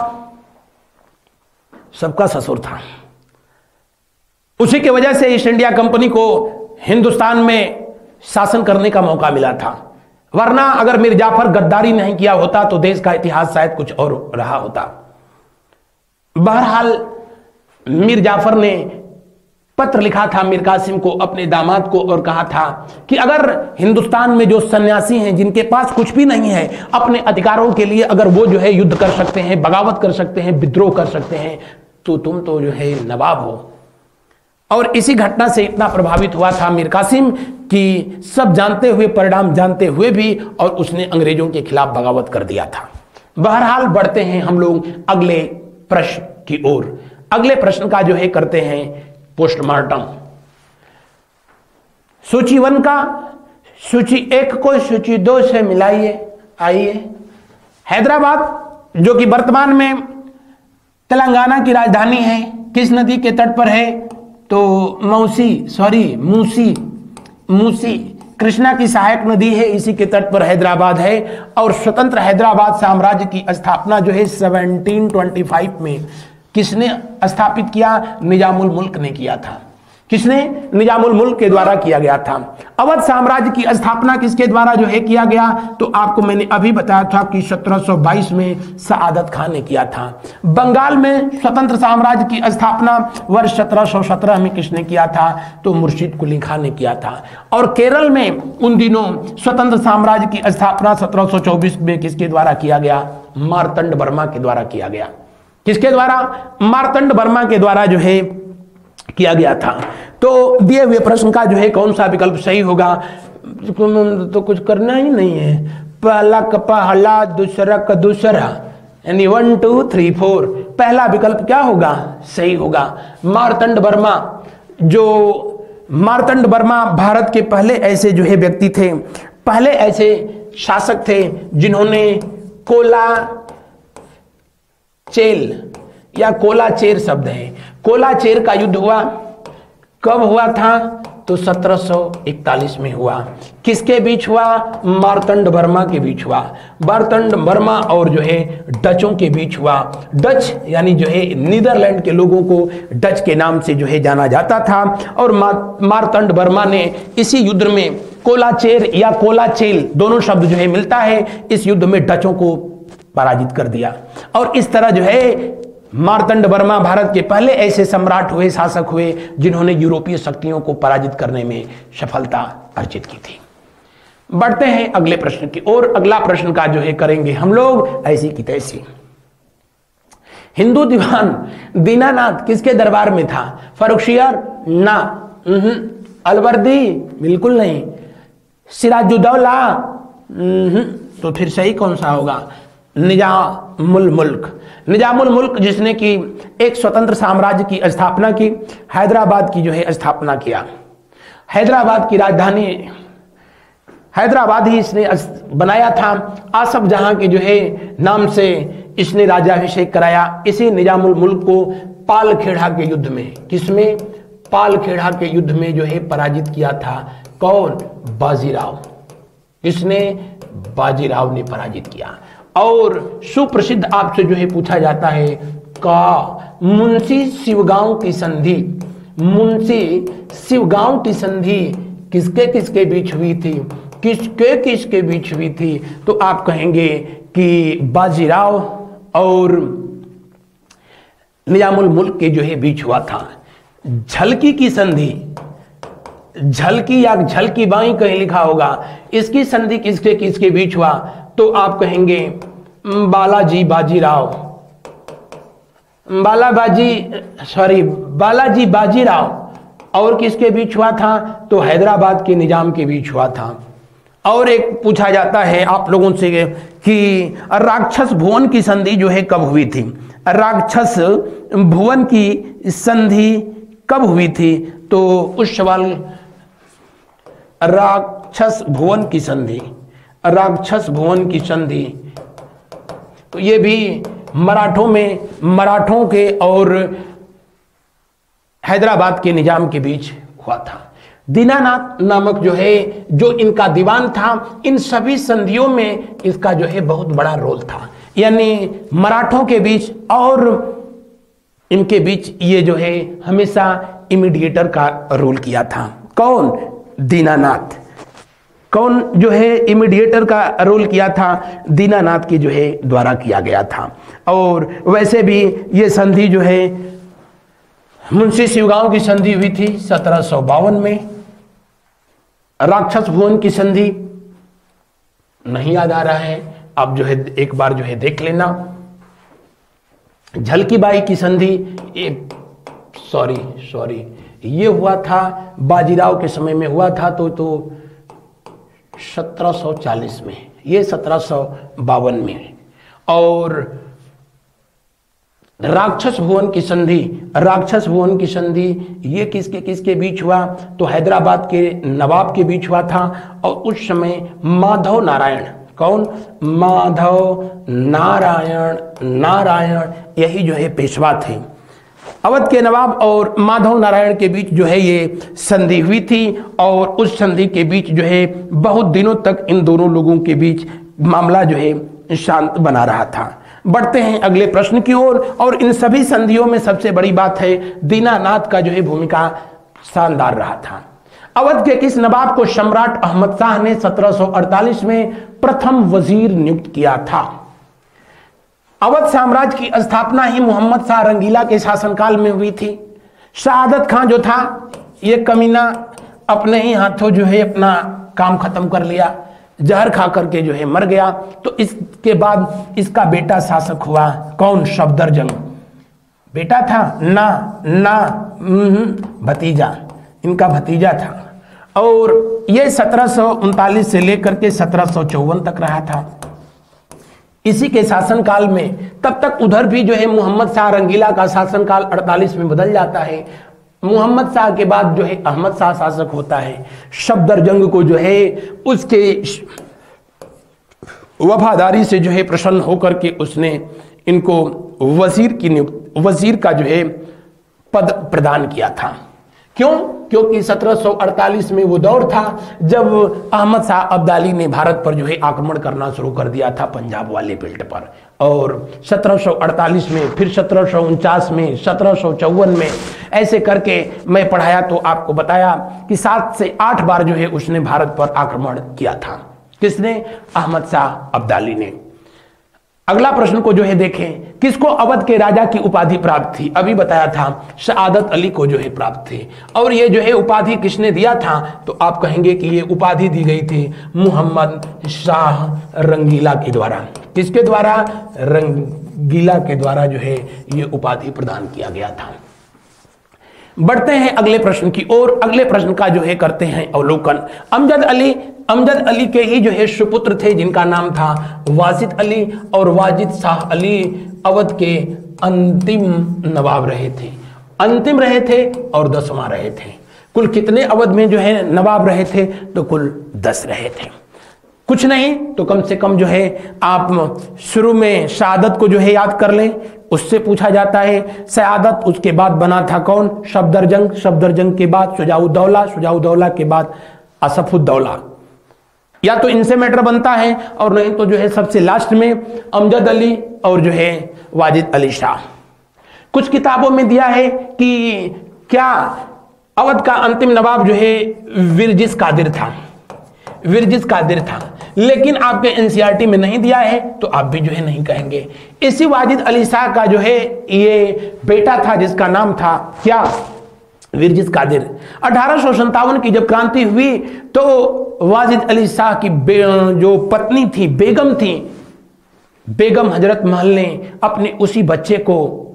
सबका ससुर था। उसी की वजह से ईस्ट इंडिया कंपनी को हिंदुस्तान में शासन करने का मौका मिला था। वरना अगर मीर जाफर गद्दारी नहीं किया होता तो देश का इतिहास शायद कुछ और रहा होता। बहरहाल मीर जाफर ने पत्र लिखा था मीर कासिम को, अपने दामाद को, और कहा था कि अगर हिंदुस्तान में जो सन्यासी हैं जिनके पास कुछ भी नहीं है, अपने अधिकारों के लिए अगर वो जो है युद्ध कर सकते हैं, बगावत कर सकते हैं, विद्रोह कर सकते हैं, तो तुम तो जो है नवाब हो। और इसी घटना से इतना प्रभावित हुआ था मीर कासिम कि सब जानते हुए, परिणाम जानते हुए भी, और उसने अंग्रेजों के खिलाफ बगावत कर दिया था। बहरहाल बढ़ते हैं हम लोग अगले प्रश्न की ओर। अगले प्रश्न का जो है करते हैं पोस्टमार्टम। सूची 1 का सूची 1 को सूची 2 से मिलाइए। आइए, हैदराबाद जो कि वर्तमान में तेलंगाना की राजधानी है, किस नदी के तट पर है? तो मूसी कृष्णा की सहायक नदी है, इसी के तट पर हैदराबाद है। और स्वतंत्र हैदराबाद साम्राज्य की स्थापना जो है 1725 में किसने स्थापित किया? निजामुल मुल्क ने किया था। किसने? निजामुल मुल्क के द्वारा किया गया था। अवध साम्राज्य की स्थापना किसके द्वारा जो है किया गया? तो आपको मैंने अभी बताया था कि 1722 में सआदत खान ने किया था। बंगाल में स्वतंत्र साम्राज्य की स्थापना वर्ष 1717 में किसने किया था? तो मुर्शिद कुली खान ने किया था। और केरल में उन दिनों स्वतंत्र साम्राज्य की स्थापना 1724 में किसके द्वारा किया गया? मार्तंड वर्मा के द्वारा किया गया। किसके द्वारा? मार्तंड वर्मा के द्वारा जो है किया गया था। तो दिए हुए प्रश्न का जो है कौन सा विकल्प सही होगा? तो कुछ करना ही नहीं है। पहला का पहला, दूसरा का दूसरा, यानी 1 2 3 4। पहला विकल्प क्या होगा? सही होगा। मार्तंड वर्मा, जो मार्तंड वर्मा भारत के पहले ऐसे जो है व्यक्ति थे, पहले ऐसे शासक थे जिन्होंने कोलाचेल या कोलाचेर शब्द है, कोलाचेर का युद्ध हुआ। कब हुआ था? तो 1741 में हुआ। किसके बीच हुआ? मार्तंड वर्मा के बीच हुआ। मार्तंड वर्मा और जो है डचों के बीच हुआ। डच यानी जो है नीदरलैंड के लोगों को डच के नाम से जो है जाना जाता था। और मार्तंड वर्मा ने इसी युद्ध में कोलाचेर या कोलाचेल दोनों शब्द जो है मिलता है, इस युद्ध में डचों को पराजित कर दिया। और इस तरह जो है मार्तंड वर्मा भारत के पहले ऐसे सम्राट हुए, शासक हुए जिन्होंने यूरोपीय शक्तियों को पराजित करने में सफलता अर्जित की थी। बढ़ते हैं अगले प्रश्न की ओर। अगला प्रश्न का जो है करेंगे हम लोग ऐसी की तैसी। हिंदू दीवान दीनानाथ किसके दरबार में था? फर्रुखसियर? ना। अलवर्दी? बिल्कुल नहीं। सिराजुद्दौला? तो फिर सही कौन सा होगा? निजामुल मुल्क। निजामुल मुल्क जिसने कि एक स्वतंत्र साम्राज्य की स्थापना की, हैदराबाद की जो है स्थापना किया। हैदराबाद की राजधानी हैदराबाद ही इसने बनाया था। आसफ जहां के जो है नाम से इसने राज्याभिषेक कराया। इसी निजामुल मुल्क को पालखेड़ा के युद्ध में, किसमें? पालखेड़ा के युद्ध में जो है पराजित किया था। कौन? बाजीराव। इसने बाजीराव ने पराजित किया। और सुप्रसिद्ध आपसे जो है पूछा जाता है का मुंशी शिवगांव की संधि, मुंशी शिवगांव की संधि किसके किसके बीच हुई थी? किसके किसके बीच हुई थी? तो आप कहेंगे कि बाजीराव और निजामुल मुल्क के जो है बीच हुआ था। झलकी की संधि, झलकी या झलकी बाई कहीं लिखा होगा, इसकी संधि किसके किसके बीच हुआ? तो आप कहेंगे बालाजी बाजीराव, बालाजी बाजीराव और किसके बीच हुआ था? तो हैदराबाद के निजाम के बीच हुआ था। और एक पूछा जाता है आप लोगों से कि राक्षस भुवन की संधि जो है कब हुई थी? राक्षस भुवन की संधि कब हुई थी? तो उस सवाल राक्षस भुवन की संधि, राक्षस भुवन की संधि, तो ये भी मराठों में, मराठों के और हैदराबाद के निजाम के बीच हुआ था। दीनानाथ नामक जो है जो इनका दीवान था, इन सभी संधियों में इसका जो है बहुत बड़ा रोल था। यानी मराठों के बीच और इनके बीच ये जो है हमेशा इमीडिएटर का रोल किया था। कौन? दीनानाथ। कौन जो है इमीडिएटर का रोल किया था? दीनानाथ के जो है द्वारा किया गया था। और वैसे भी ये संधि जो है मुंशी शिवगांव की संधि हुई थी 1752 में। राक्षस भुवन की संधि नहीं याद आ रहा है, आप जो है एक बार जो है देख लेना। झलकीबाई की संधि सॉरी ये हुआ था बाजीराव के समय में हुआ था, तो 1740 में, ये 1752 में। और राक्षस भुवन की संधि, राक्षस भुवन की संधि ये किसके किसके बीच हुआ? तो हैदराबाद के नवाब के बीच हुआ था। और उस समय माधव नारायण, कौन? माधव नारायण यही जो है पेशवा थे। अवध के नवाब और माधव नारायण के बीच जो है ये संधि हुई थी। और उस संधि के बीच जो है बहुत दिनों तक इन दोनों लोगों के बीच मामला जो है शांत बना रहा था। बढ़ते हैं अगले प्रश्न की ओर। और इन सभी संधियों में सबसे बड़ी बात है दीनानाथ का जो है भूमिका शानदार रहा था। अवध के किस नवाब को सम्राट अहमद शाह ने 1748 में प्रथम वजीर नियुक्त किया था? अवध साम्राज्य की स्थापना ही मोहम्मद शाह रंगीला के शासनकाल में हुई थी। शहादत खां जो था ये कमीना अपने ही हाथों जो है अपना काम खत्म कर लिया, जहर खा करके जो है मर गया। तो इसके बाद इसका बेटा शासक हुआ, कौन? सफदरजंग। बेटा था ना भतीजा, इनका भतीजा था। और ये 1739 से लेकर के 1754 तक रहा था। इसी के शासनकाल में तब तक उधर भी जो है मोहम्मद शाह रंगीला का शासनकाल 48 में बदल जाता है। मोहम्मद शाह के बाद जो है अहमद शाह शासक होता है। सफदरजंग को जो है उसके वफादारी से जो है प्रसन्न होकर के उसने इनको वजीर का जो है पद प्रदान किया था। क्यों? क्योंकि 1748 में वो दौर था जब अहमद शाह अब्दाली ने भारत पर जो है आक्रमण करना शुरू कर दिया था पंजाब वाले बेल्ट पर। और 1748 में, फिर 1749 में, 1754 में, ऐसे करके मैं पढ़ाया तो आपको बताया कि 7 से 8 बार जो है उसने भारत पर आक्रमण किया था। किसने? अहमद शाह अब्दाली ने। अगला प्रश्न को जो है देखें, किसको अवध के राजा की उपाधि प्राप्त थी? अभी बताया था शहादत अली को जो है प्राप्त थी। और ये जो है उपाधि किसने दिया था? तो आप कहेंगे कि ये उपाधि दी गई थी मोहम्मद शाह रंगीला के द्वारा। किसके द्वारा? रंगीला के द्वारा जो है ये उपाधि प्रदान किया गया था। बढ़ते हैं अगले प्रश्न की ओर। अगले प्रश्न का जो है करते हैं अवलोकन। अमजद अली के ही जो है सुपुत्र थे जिनका नाम था वाजिद अली, और वाजिद शाह अली अवध के अंतिम नवाब रहे थे। अंतिम रहे थे और 10वां रहे थे। कुल कितने अवध में जो है नवाब रहे थे? तो कुल 10 रहे थे। कुछ नहीं तो कम से कम जो है आप शुरू में शहादत को जो है याद कर लें, उससे पूछा जाता है। शहादत, उसके बाद बना था कौन? सफदरजंग। सफदरजंग के बाद शुजाउद्दौला, शुजाउद्दौला के बाद असफुद्दौला। या तो इनसे मैटर बनता है और नहीं तो जो है सबसे लास्ट में अमजद अली और जो है वाजिद अली शाह। कुछ किताबों में दिया है कि क्या अवध का अंतिम नवाब जो है विरजिस कादिर था। विरजिस कादिर था, लेकिन आपके एनसीईआरटी में नहीं दिया है तो आप भी जो है नहीं कहेंगे। इसी वाजिद अली शाह का जो है ये बेटा था जिसका नाम था क्या? विरजिस कादिर। 1857 की जब क्रांति हुई तो वाजिद अली शाह की जो पत्नी थी, बेगम थी, बेगम हजरत महल ने अपने उसी बच्चे को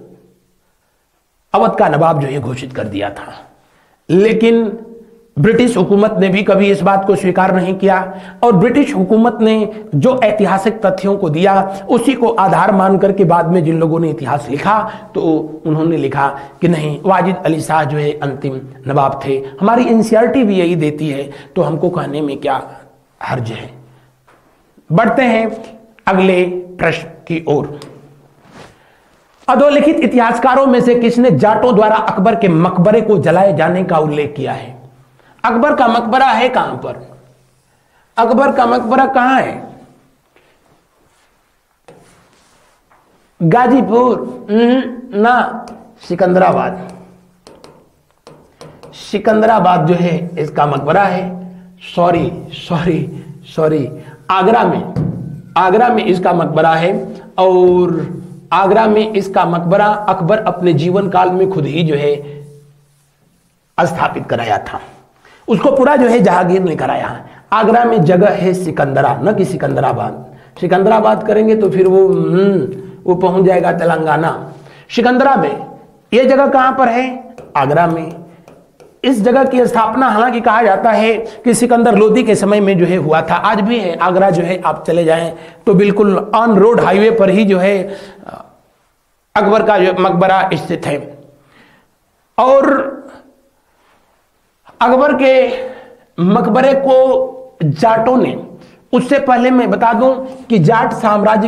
अवध का नवाब जो है घोषित कर दिया था। लेकिन ब्रिटिश हुकूमत ने भी कभी इस बात को स्वीकार नहीं किया और ब्रिटिश हुकूमत ने जो ऐतिहासिक तथ्यों को दिया उसी को आधार मान करके बाद में जिन लोगों ने इतिहास लिखा तो उन्होंने लिखा कि नहीं, वाजिद अली शाह जो है अंतिम नवाब थे। हमारी एनसीईआरटी भी यही देती है तो हमको कहने में क्या हर्ज है। बढ़ते हैं अगले प्रश्न की ओर। अधोलिखित इतिहासकारों में से किसने जाटों द्वारा अकबर के मकबरे को जलाए जाने का उल्लेख किया है? अकबर का मकबरा है कहां पर? अकबर का मकबरा कहां है? गाजीपुर? ना, सिकंदराबाद। सिकंदराबाद जो है इसका मकबरा है। सॉरी, आगरा में इसका मकबरा है। और आगरा में इसका मकबरा अकबर अपने जीवन काल में खुद ही जो है स्थापित कराया था। उसको पूरा जो है जहांगीर ने कराया। आगरा में जगह है सिकंदरा, न कि सिकंदराबाद। सिकंदराबाद करेंगे तो फिर वो पहुंच जाएगा तेलंगाना। सिकंदरा में ये जगह कहां पर है? आगरा में। इस जगह की स्थापना हालांकि कहा जाता है कि सिकंदर लोदी के समय में जो है हुआ था। आज भी है आगरा जो है, आप चले जाएं तो बिल्कुल ऑन रोड हाईवे पर ही जो है अकबर का जो मकबरा स्थित है। और अकबर के मकबरे को जाटों ने, उससे पहले मैं बता दूं कि जाट साम्राज्य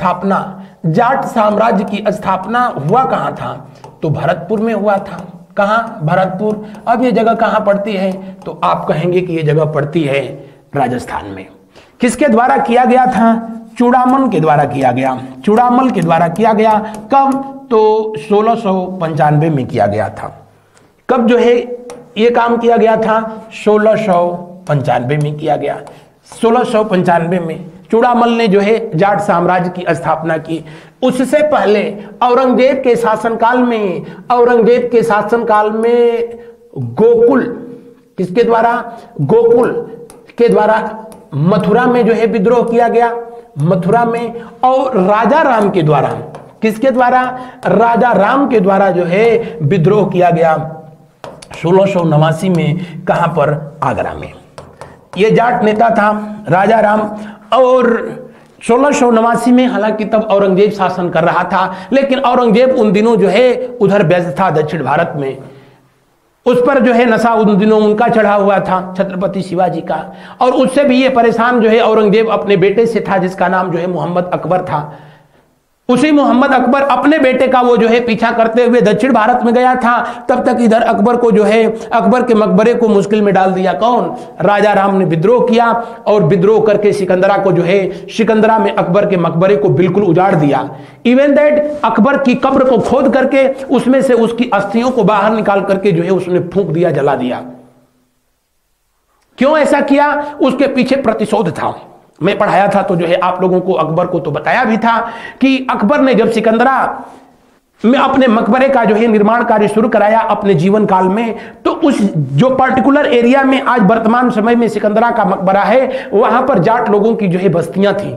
की स्थापना हुआ कहां था? तो भरतपुर में हुआ था। कहां? भरतपुर। अब ये जगह कहां पड़ती है? तो आप कहेंगे कि ये जगह पड़ती है राजस्थान में। किसके द्वारा किया गया था? चूड़ामल के द्वारा किया गया। चूड़ामल के द्वारा किया गया। कब? तो 1695 में किया गया था। कब जो है ये काम किया गया था 1695 में किया गया। 1695 में चूड़ामल ने जो है जाट साम्राज्य की स्थापना की। उससे पहले औरंगजेब के शासनकाल में गोकुल किसके द्वारा, गोकुल के द्वारा मथुरा में जो है विद्रोह किया गया, मथुरा में, और राजा राम के द्वारा, किसके द्वारा, राजा राम के द्वारा जो है विद्रोह किया गया 1689 में। कहां पर, आगरा में। ये जाट नेता था राजा राम, और 1689 में, हालांकि तब औरंगजेब शासन कर रहा था, लेकिन औरंगजेब उन दिनों जो है उधर व्यस्त था दक्षिण भारत में। उस पर जो है नशा उन दिनों उनका चढ़ा हुआ था, छत्रपति शिवाजी का, और उससे भी ये परेशान जो है औरंगजेब अपने बेटे से था, जिसका नाम जो है मोहम्मद अकबर था। उसी मोहम्मद अकबर अपने बेटे का वो जो है पीछा करते हुए दक्षिण भारत में गया था। तब तक इधर अकबर को जो है, अकबर के मकबरे को मुश्किल में डाल दिया कौन, राजा राम ने विद्रोह किया, और विद्रोह करके सिकंदरा को जो है, सिकंदरा में अकबर के मकबरे को बिल्कुल उजाड़ दिया। इवन दैट अकबर की कब्र को खोद करके उसमें से उसकी अस्थियों को बाहर निकाल करके जो है उसने फूंक दिया, जला दिया। क्यों ऐसा किया, उसके पीछे प्रतिशोध था। मैं पढ़ाया था तो जो है आप लोगों को अकबर को तो बताया भी था कि अकबर ने जब सिकंदरा में अपने मकबरे का जो है निर्माण कार्य शुरू कराया अपने जीवन काल में, तो उस जो पर्टिकुलर एरिया में आज वर्तमान समय में सिकंदरा का मकबरा है, वहां पर जाट लोगों की जो है बस्तियां थी।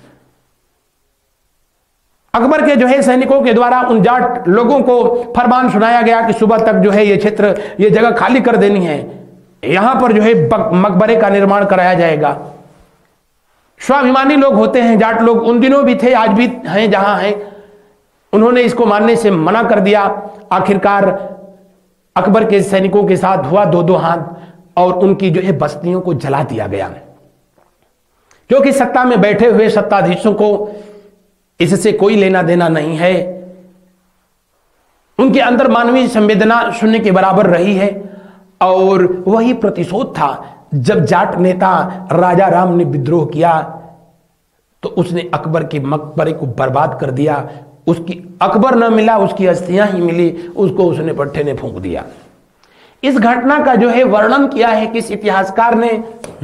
अकबर के जो है सैनिकों के द्वारा उन जाट लोगों को फरमान सुनाया गया कि सुबह तक जो है ये क्षेत्र, ये जगह खाली कर देनी है, यहां पर जो है मकबरे का निर्माण कराया जाएगा। स्वाभिमानी लोग होते हैं जाट लोग, उन दिनों भी थे, आज भी हैं जहां हैं। उन्होंने इसको मानने से मना कर दिया। आखिरकार अकबर के सैनिकों के साथ हुआ दो दो हाथ, और उनकी जो है बस्तियों को जला दिया गया, क्योंकि सत्ता में बैठे हुए सत्ताधीशों को इससे कोई लेना देना नहीं है। उनके अंदर मानवीय संवेदना शून्य के बराबर रही है, और वही प्रतिशोध था। जब जाट नेता राजा राम ने विद्रोह किया तो उसने अकबर के मकबरे को बर्बाद कर दिया। उसकी अकबर न मिला, उसकी अस्थियां ही मिली, उसको उसने पट्टे ने फूंक दिया। इस घटना का जो है वर्णन किया है किस इतिहासकार ने,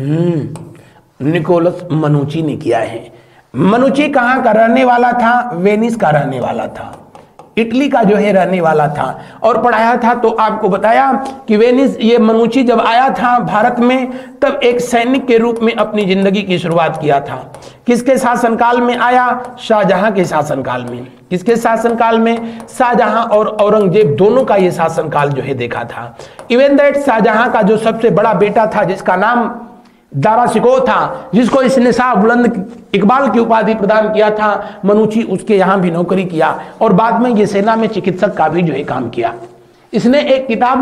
निकोलस मनुची ने किया है। मनुची कहां का रहने वाला था, वेनिस का रहने वाला था, इटली का जो है रहने वाला था। और पढ़ाया था तो आपको बताया कि वेनिस, ये मनुची जब आया था भारत में, तब एक सैनिक के रूप में अपनी जिंदगी की शुरुआत किया था। किसके शासनकाल में आया, शाहजहां के शासनकाल में। किसके शासनकाल में, शाहजहां और औरंगजेब दोनों का ये शासनकाल जो है देखा था। इवन दैट शाहजहां का जो सबसे बड़ा बेटा था, जिसका नाम दारा शिकोह था, जिसको इसने शाह बुलंद इकबाल की उपाधि प्रदान किया था, मनुची उसके यहां भी नौकरी किया, और बाद में ये सेना में चिकित्सक का भी जो है काम किया। इसने एक किताब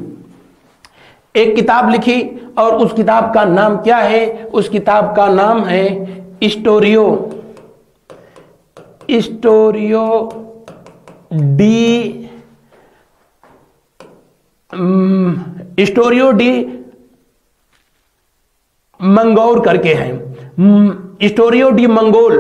लिखी, और उस किताब का नाम क्या है, उस किताब का नाम है स्टोरियो डी मंगोर करके हैं, स्टोरियो डी मंगोल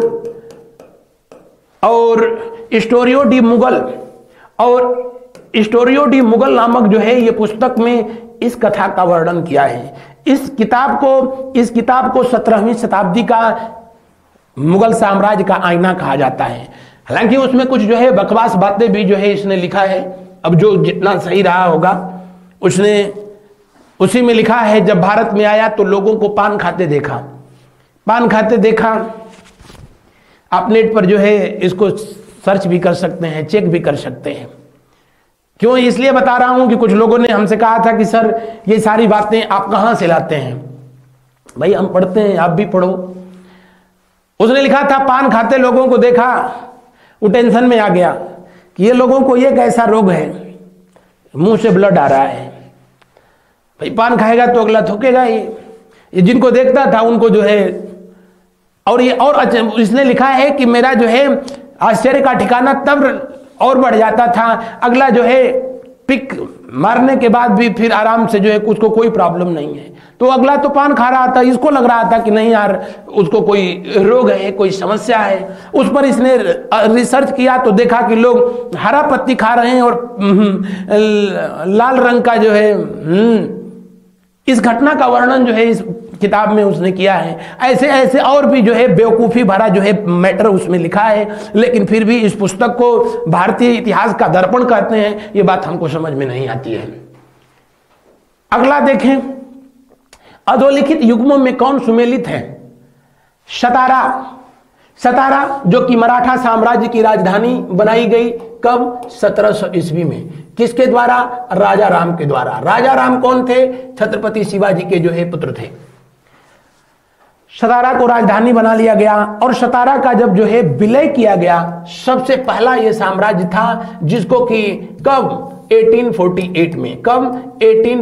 और स्टोरियो डी मुगल, और स्टोरियो डी मुगल नामक जो है ये पुस्तक में इस कथा का वर्णन किया है। इस किताब को 17वीं शताब्दी का मुगल साम्राज्य का आईना कहा जाता है। हालांकि उसमें कुछ जो है बकवास बातें भी जो है इसने लिखा है। अब जो जितना सही रहा होगा उसने उसी में लिखा है, जब भारत में आया तो लोगों को पान खाते देखा। आप नेट पर जो है इसको सर्च भी कर सकते हैं, चेक भी कर सकते हैं। क्यों इसलिए बता रहा हूं कि कुछ लोगों ने हमसे कहा था कि सर ये सारी बातें आप कहां से लाते हैं। भाई हम पढ़ते हैं, आप भी पढ़ो। उसने लिखा था पान खाते लोगों को देखा, वो टेंशन में आ गया कि ये लोगों को ये कैसा रोग है, मुंह से ब्लड आ रहा है। भाई पान खाएगा तो अगला थूकेगा ही। ये जिनको देखता था उनको जो है, और ये और इसने लिखा है कि मेरा जो है आश्चर्य का ठिकाना तब और बढ़ जाता था, अगला जो है पिक मारने के बाद भी फिर आराम से जो है उसको कोई प्रॉब्लम नहीं है। तो अगला तो पान खा रहा था, इसको लग रहा था कि नहीं यार उसको कोई रोग है, कोई समस्या है। उस पर इसने रिसर्च किया तो देखा कि लोग हरा पत्ती खा रहे हैं और लाल रंग का जो है इस घटना का वर्णन जो है इस किताब में उसने किया है। ऐसे ऐसे और भी जो है बेवकूफ़ी भरा जो है मैटर उसमें लिखा है, लेकिन फिर भी इस पुस्तक को भारतीय इतिहास का दर्पण कहते हैं, ये बात हमको समझ में नहीं आती है। अगला देखें, अधोलिखित युग्मों में कौन सुमेलित है? सतारा। सतारा जो कि मराठा साम्राज्य की राजधानी बनाई गई कब? 1700 ईस्वी में। किसके द्वारा? राजा राम के द्वारा। राजा राम कौन थे? छत्रपति शिवाजी के जो है पुत्र थे। सतारा को राजधानी बना लिया गया और सतारा का जब जो है विलय किया गया, सबसे पहला यह साम्राज्य था जिसको कि कब? 1848 में। कब?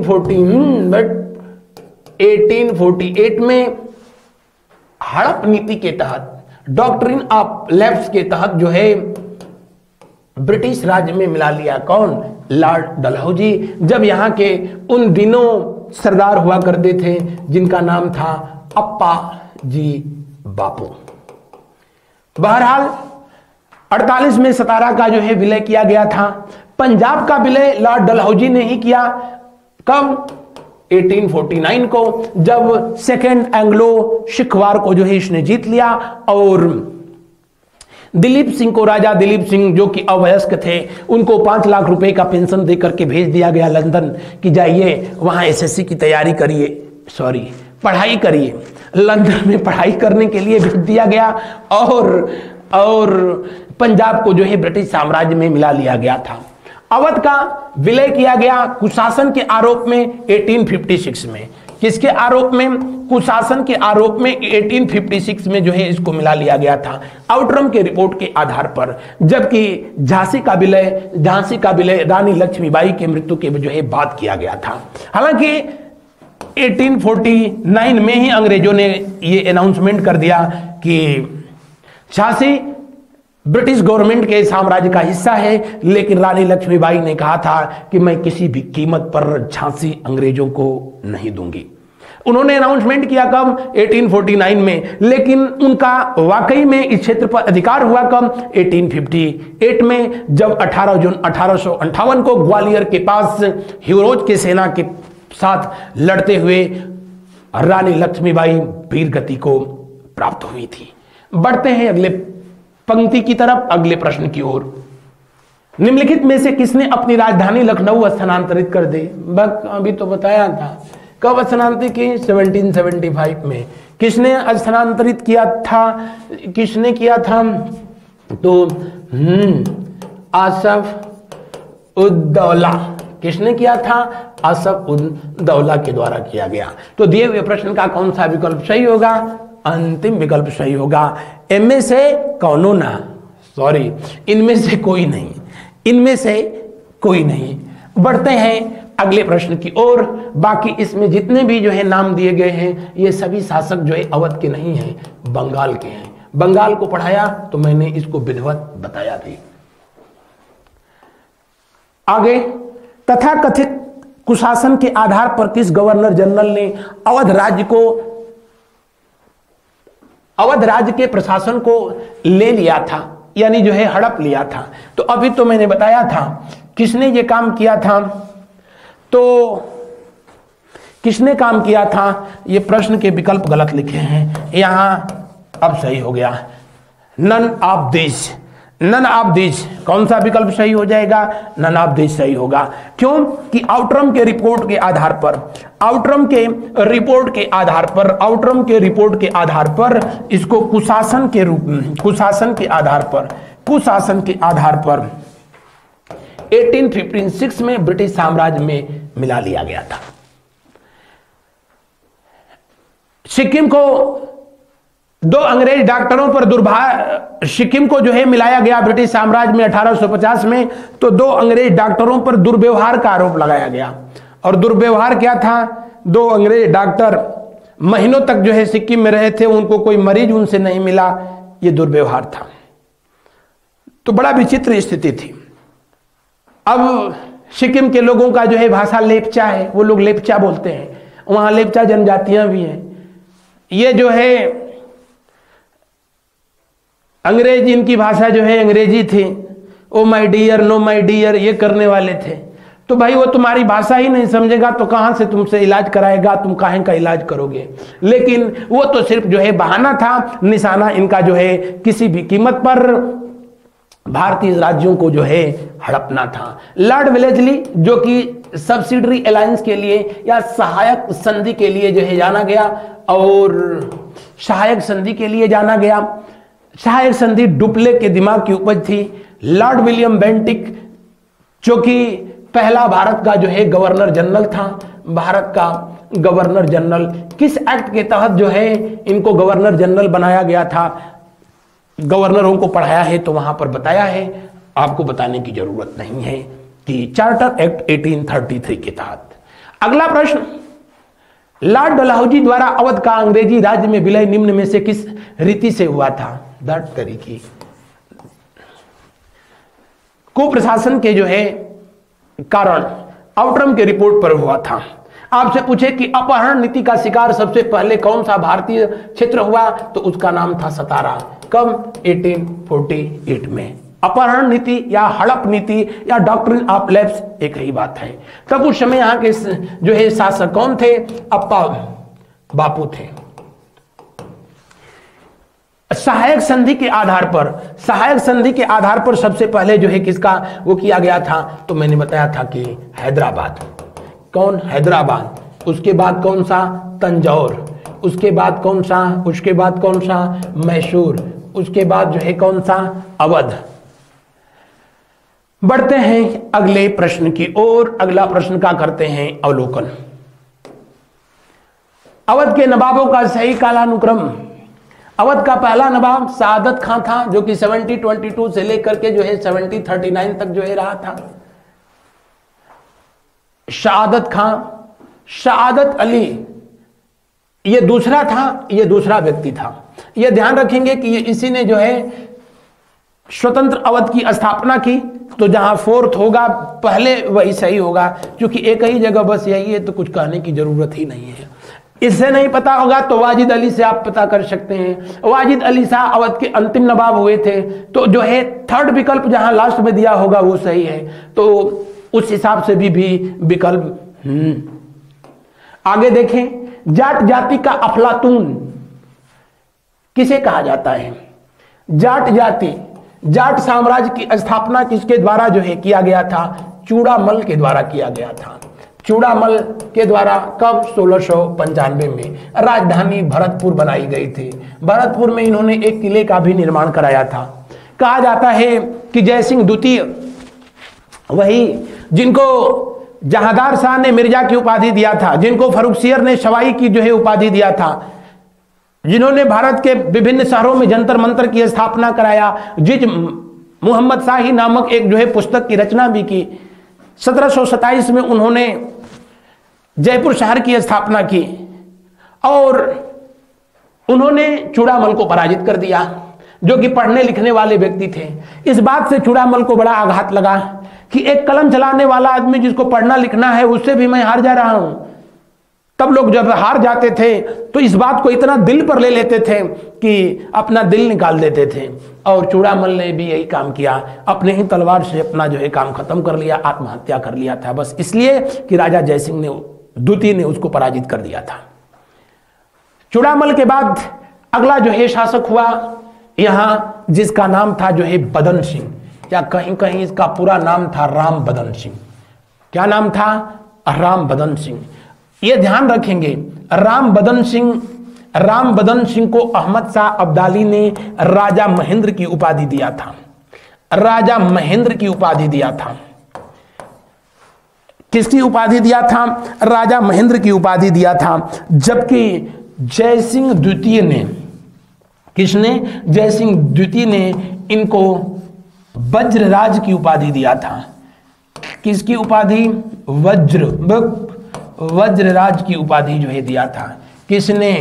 1848 में हड़प नीति के तहत, डॉक्ट्रिन ऑफ लैप्स के तहत जो है ब्रिटिश राज्य में मिला लिया। कौन? Lord Dalhousie. जब यहाँ के उन दिनों सरदार हुआ करते थे जिनका नाम था अप्पा जी बापू। बहरहाल 48 में सतारा का जो है विलय किया गया था। पंजाब का विलय लॉर्ड डलहौजी ने ही किया। कब? 1849 को, जब सेकेंड एंग्लो सिख वार को जो है इसने जीत लिया और दिलीप सिंह को, राजा दिलीप सिंह जो कि अवयस्क थे, उनको 5 लाख रुपए का पेंशन देकर के भेज दिया गया लंदन कि जाइए वहां एसएससी की तैयारी करिए, पढ़ाई करिए। लंदन में पढ़ाई करने के लिए भेज दिया गया और पंजाब को जो है ब्रिटिश साम्राज्य में मिला लिया गया था। अवध का विलय किया गया कुशासन के आरोप में 1856 में। किसके आरोप में? कुशासन के आरोप में 1856 में जो है इसको मिला लिया गया था आउटरम के रिपोर्ट के आधार पर। जबकि झांसी का विलय रानी लक्ष्मीबाई के मृत्यु के जो है बाद किया गया था। हालांकि 1849 में ही अंग्रेजों ने ये अनाउंसमेंट कर दिया कि झांसी ब्रिटिश गवर्नमेंट के साम्राज्य का हिस्सा है, लेकिन रानी लक्ष्मीबाई ने कहा था कि मैं किसी भी कीमत पर झांसी अंग्रेजों को नहीं दूंगी। उन्होंने अनाउंसमेंट किया कब? 1849 में, लेकिन उनका वाकई में इस क्षेत्र पर अधिकार हुआ कब? 1858 में, जब 18 जून 1858 को ग्वालियर के पास हिरोज के सेना के साथ लड़ते हुए रानी लक्ष्मीबाई वीर गति को प्राप्त हुई थी। बढ़ते हैं अगले पंक्ति की तरफ, अगले प्रश्न की ओर। निम्नलिखित में से किसने अपनी राजधानी लखनऊ स्थानांतरित कर दी? अभी तो बताया था। कब स्थानांतरित की? 1775 में। किसने स्थानांतरित किया था? तो आसफ उद्दौला। किसने किया था? आसफ उद्दौला के द्वारा किया गया। तो दिए हुए प्रश्न का कौन सा विकल्प सही होगा? अंतिम विकल्प सही होगा। इनमें से कौनो ना, इनमें से कोई नहीं, इनमें से कोई नहीं। बढ़ते हैं अगले प्रश्न की ओर। बाकी इसमें जितने भी जो है नाम दिए गए हैं ये सभी शासक जो है अवध के नहीं हैं, बंगाल के हैं। बंगाल को पढ़ाया तो मैंने इसको विधिवत बताया भी। आगे, तथाकथित कुशासन के आधार पर किस गवर्नर जनरल ने अवध राज्य के प्रशासन को ले लिया था, यानी जो है हड़प लिया था? तो अभी तो मैंने बताया था किसने ये काम किया था। तो किसने काम किया था? ये प्रश्न के विकल्प गलत लिखे हैं यहां, अब सही हो गया। नन ऑफ दिस कौन सा विकल्प सही हो जाएगा? नन ऑफ दिस सही होगा। क्यों? कि आउटरम के रिपोर्ट के आधार पर इसको कुशासन के आधार पर 1856 में ब्रिटिश साम्राज्य में मिला लिया गया था। सिक्किम को दो अंग्रेज डॉक्टरों पर सिक्किम को जो है मिलाया गया ब्रिटिश साम्राज्य में 1850 में, तो दो अंग्रेज डॉक्टरों पर दुर्व्यवहार का आरोप लगाया गया। और दुर्व्यवहार क्या था? दो अंग्रेज डॉक्टर महीनों तक जो है सिक्किम में रहे थे, उनको कोई मरीज उनसे नहीं मिला, ये दुर्व्यवहार था। तो बड़ा विचित्र स्थिति थी। अब सिक्किम के लोगों का जो है भाषा लेप्चा है, वो लोग लेप्चा बोलते हैं, वहां लेप्चा जनजातियां भी हैं। ये जो है अंग्रेजी, इनकी भाषा जो है अंग्रेजी थी, oh my dear, no my dear, ये करने वाले थे। तो भाई वो तुम्हारी भाषा ही नहीं समझेगा तो कहां से तुमसे इलाज कराएगा, तुम काहे का इलाज करोगे। लेकिन वो तो सिर्फ जो है बहाना था, निशाना इनका जो है किसी भी कीमत पर भारतीय राज्यों को जो है हड़पना था। लॉर्ड वेलेस्ली जो कि सब्सिडरी अलायंस के लिए या सहायक संधि के लिए जो है जाना गया, और सहायक संधि के लिए जाना गया। सहायक संधि डुप्ले के दिमाग की उपज थी। लॉर्ड विलियम बेंटिक जो कि पहला भारत का जो है गवर्नर जनरल था, भारत का गवर्नर जनरल, किस एक्ट के तहत जो है इनको गवर्नर जनरल बनाया गया था, गवर्नरों को पढ़ाया है तो वहां पर बताया है, आपको बताने की जरूरत नहीं है कि चार्टर एक्ट 1833 के तहत। अगला प्रश्न, लॉर्ड डलहौजी द्वारा अवध का अंग्रेजी राज्य में विलय निम्न में से किस रीति से हुआ था? दैट तरीके कुप्रशासन के जो है कारण आउटरम के रिपोर्ट पर हुआ था। आपसे पूछे कि अपहरण नीति का शिकार सबसे पहले कौन सा भारतीय क्षेत्र हुआ, तो उसका नाम था सतारा। कब? 1848 में। अपहरण नीति या हड़प नीति या डॉक्ट्रिन ऑफ लैप्स एक ही बात है। तब उस समय यहाँ के जो है शासक कौन थे? अप्पा बापू थे। सहायक संधि के आधार पर, सहायक संधि के आधार पर सबसे पहले जो है किसका वो किया गया था, तो मैंने बताया था कि हैदराबाद। कौन? हैदराबाद। उसके बाद कौन सा? तंजौर। उसके बाद कौन सा? उसके बाद कौन सा? मैसूर। उसके बाद जो है कौन सा? अवध। बढ़ते हैं अगले प्रश्न की ओर। अगला प्रश्न का करते हैं अवलोकन। अवध के नवाबों का सही कालानुक्रम। अवध का पहला नवाब शहादत खां था, जो कि 1722 से लेकर के जो है 1739 तक जो है रहा था। शहादत खां, शहादत अली ये दूसरा था, ये दूसरा व्यक्ति था। ये ध्यान रखेंगे कि इसी ने जो है स्वतंत्र अवध की स्थापना की, तो जहां फोर्थ होगा पहले वही सही होगा, क्योंकि एक ही जगह बस यही है तो कुछ कहने की जरूरत ही नहीं है। इससे नहीं पता होगा तो वाजिद अली से आप पता कर सकते हैं। वाजिद अली शाह अवध के अंतिम नवाब हुए थे, तो जो है थर्ड विकल्प जहां लास्ट में दिया होगा वो सही है, तो उस हिसाब से भी विकल्प। आगे देखें, जाट जाति का अफलातून किसे कहा जाता है? जाट जाति, जाट साम्राज्य की स्थापना किसके द्वारा जो है किया गया था? चूड़ामल के द्वारा किया गया था। चूड़ामल के द्वारा कब? 1695 में। राजधानी भरतपुर बनाई गई थी। भरतपुर में इन्होंने एक किले का भी निर्माण कराया था। कहा जाता है कि जयसिंह द्वितीय, वही जिनको जहांदार शाह ने मिर्जा की उपाधि दिया था, जिनको फर्रुखसियर ने सवाई की जो है उपाधि दिया था, जिन्होंने भारत के विभिन्न शहरों में जंतर मंतर की स्थापना कराया, जिज मोहम्मद शाही नामक एक जो है पुस्तक की रचना भी की। 1727 में उन्होंने जयपुर शहर की स्थापना की और उन्होंने चूड़ामल को पराजित कर दिया, जो कि पढ़ने लिखने वाले व्यक्ति थे। इस बात से चूड़ामल को बड़ा आघात लगा कि एक कलम चलाने वाला आदमी जिसको पढ़ना लिखना है उससे भी मैं हार जा रहा हूं। तब लोग जब हार जाते थे तो इस बात को इतना दिल पर ले लेते थे कि अपना दिल निकाल देते थे, और चूड़ामल ने भी यही काम किया, अपने ही तलवार से अपना जो है काम खत्म कर लिया, आत्महत्या कर लिया था, बस इसलिए कि राजा जयसिंह ने द्वितीय ने उसको पराजित कर दिया था। चूड़ामल के बाद अगला जो है शासक हुआ यहां, जिसका नाम था जो है बदन सिंह, या कहीं कहीं इसका पूरा नाम था राम बदन सिंह। क्या नाम था? राम बदन सिंह। ये ध्यान रखेंगे, राम बदन सिंह को अहमद शाह अब्दाली ने राजा महेंद्र की उपाधि दिया था। राजा महेंद्र की उपाधि दिया था। किसकी उपाधि दिया था? राजा महेंद्र की उपाधि दिया था। जबकि जयसिंह द्वितीय ने, किसने? जयसिंह द्वितीय ने इनको वज्रराज की उपाधि दिया था। किसकी उपाधि? वज्रराज की उपाधि जो है दिया था। किसने?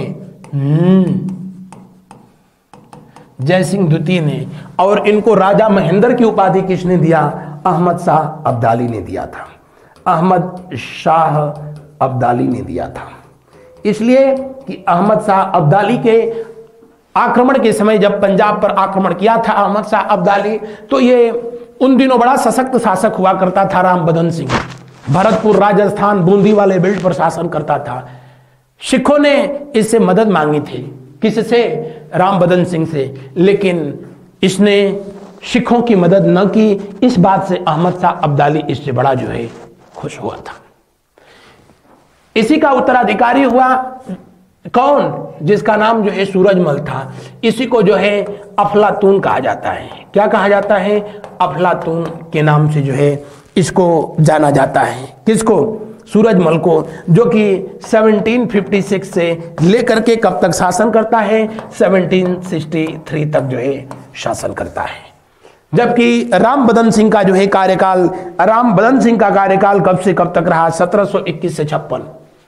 जयसिंह द्वितीय ने। और इनको राजा महेंद्र की उपाधि किसने दिया? अहमद शाह अब्दाली ने दिया था। अहमद शाह अब्दाली ने दिया था। इसलिए कि अहमद शाह अब्दाली के आक्रमण के समय जब पंजाब पर आक्रमण किया था अहमद शाह अब्दाली, तो ये उन दिनों बड़ा सशक्त शासक हुआ करता था राम बदन सिंह। भरतपुर, राजस्थान, बूंदी वाले बेल्ट पर शासन करता था। सिखों ने इससे मदद मांगी थी, किससे? राम बदन सिंह से, लेकिन इसने सिखों की मदद न की। इस बात से अहमद शाह अब्दाली इससे बड़ा जो है खुश हुआ था। इसी का उत्तराधिकारी हुआ कौन? जिसका नाम जो है सूरजमल था। इसी को जो है अफलातून कहा जाता है। क्या कहा जाता है? अफलातून के नाम से जो है इसको जाना जाता है। किसको? सूरजमल को, जो कि 1756 से लेकर के कब तक शासन करता है? 1763 तक जो है शासन करता है। जबकि राम बदन सिंह का जो है कार्यकाल, राम बदन सिंह का कार्यकाल कब से कब तक रहा? 1721 से 56।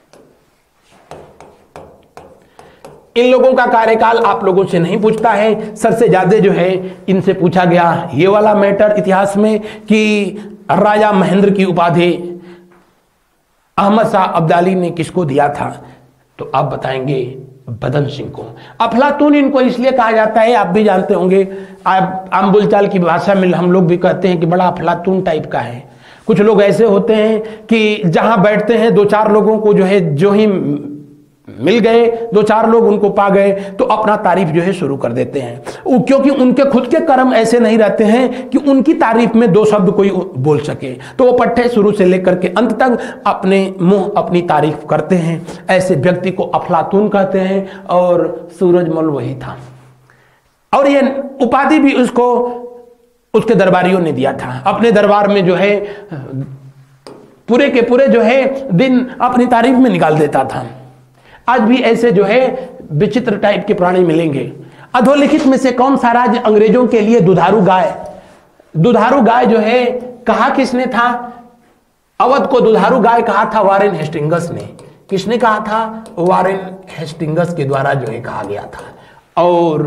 इन लोगों का कार्यकाल आप लोगों से नहीं पूछता है, सबसे ज्यादा जो है इनसे पूछा गया ये वाला मैटर इतिहास में कि राजा महेंद्र की उपाधि अहमद शाह अब्दाली ने किसको दिया था? तो आप बताएंगे बदन सिंह को। अफलातून इनको इसलिए कहा जाता है, आप भी जानते होंगे, आप आम बोलचाल की भाषा में हम लोग भी कहते हैं कि बड़ा अफलातून टाइप का है। कुछ लोग ऐसे होते हैं कि जहां बैठते हैं दो चार लोगों को जो है जो ही मिल गए, दो चार लोग उनको पा गए तो अपना तारीफ जो है शुरू कर देते हैं, क्योंकि उनके खुद के कर्म ऐसे नहीं रहते हैं कि उनकी तारीफ में दो शब्द कोई बोल सके, तो वो पट्टे शुरू से लेकर के अंत तक अपने मुंह अपनी तारीफ करते हैं। ऐसे व्यक्ति को अफलातून कहते हैं और सूरजमल वही था। और ये उपाधि भी उसको उसके दरबारियों ने दिया था। अपने दरबार में जो है पूरे के पूरे जो है दिन अपनी तारीफ में निकाल देता था। आज भी ऐसे जो है विचित्र टाइप के प्राणी मिलेंगे। अधोलिखित में से कौन सा राज्य अंग्रेजों के लिए दुधारू गाय जो है कहा किसने था? अवध को दुधारू गाय कहा था वारेन हेस्टिंगस ने। किसने कहा था? वारेन हेस्टिंगस के द्वारा जो है कहा गया था। और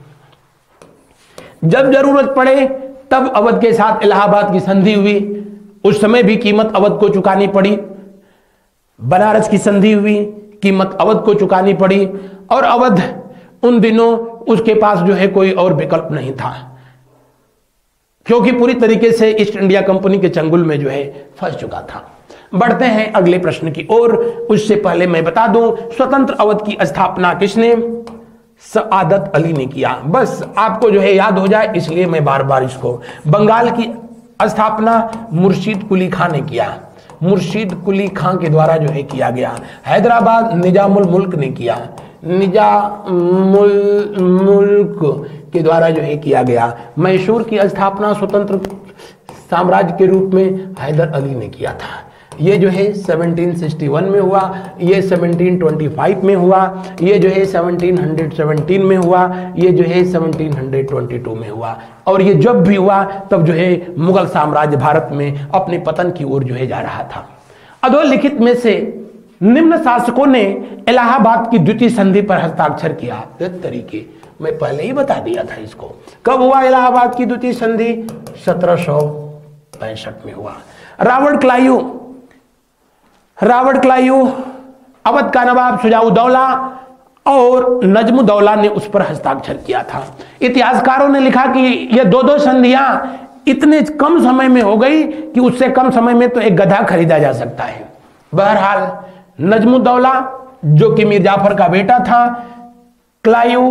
जब जरूरत पड़े तब अवध के साथ इलाहाबाद की संधि हुई, उस समय भी कीमत अवध को चुकानी पड़ी। बनारस की संधि हुई, कीमत अवध को चुकानी पड़ी। और अवध उन दिनों उसके पास जो है कोई और विकल्प नहीं था, क्योंकि पूरी तरीके से ईस्ट इंडिया कंपनी के चंगुल में जो है फंस चुका था। बढ़ते हैं अगले प्रश्न की ओर। उससे पहले मैं बता दूं, स्वतंत्र अवध की स्थापना किसने? सआदत अली ने किया। बस आपको जो है याद हो जाए इसलिए मैं बार बार इसको। बंगाल की स्थापना मुर्शीद कुली खां ने किया। मुर्शीद कुली खां के द्वारा जो है किया गया। हैदराबाद निजामुल मुल्क ने किया। निजामुल मुल्क के द्वारा जो है किया गया। मैसूर की स्थापना स्वतंत्र साम्राज्य के रूप में हैदर अली ने किया था। ये जो है 1761 में हुआ, ये 1725 में हुआ, ये जो है 1717 में हुआ, ये जो है 1722 में हुआ। और ये जब भी हुआ तब जो है मुगल साम्राज्य भारत में अपने पतन की ओर जो है जा रहा था। अधोलिखित में से निम्न शासकों ने इलाहाबाद की द्वितीय संधि पर हस्ताक्षर किया। इस तरीके मैं पहले ही बता दिया था इसको। कब हुआ इलाहाबाद की द्वितीय संधि? 1765 में हुआ। रावण क्लायू, अवध का नवाब शुजाउद्दौला और नजमुद्दौला ने उस पर हस्ताक्षर किया था। इतिहासकारों ने लिखा कि ये दो संधियां इतने कम समय में हो गई कि उससे कम समय में तो एक गधा खरीदा जा सकता है। बहरहाल नजमुद्दौला जो कि मीर जाफर का बेटा था, क्लायू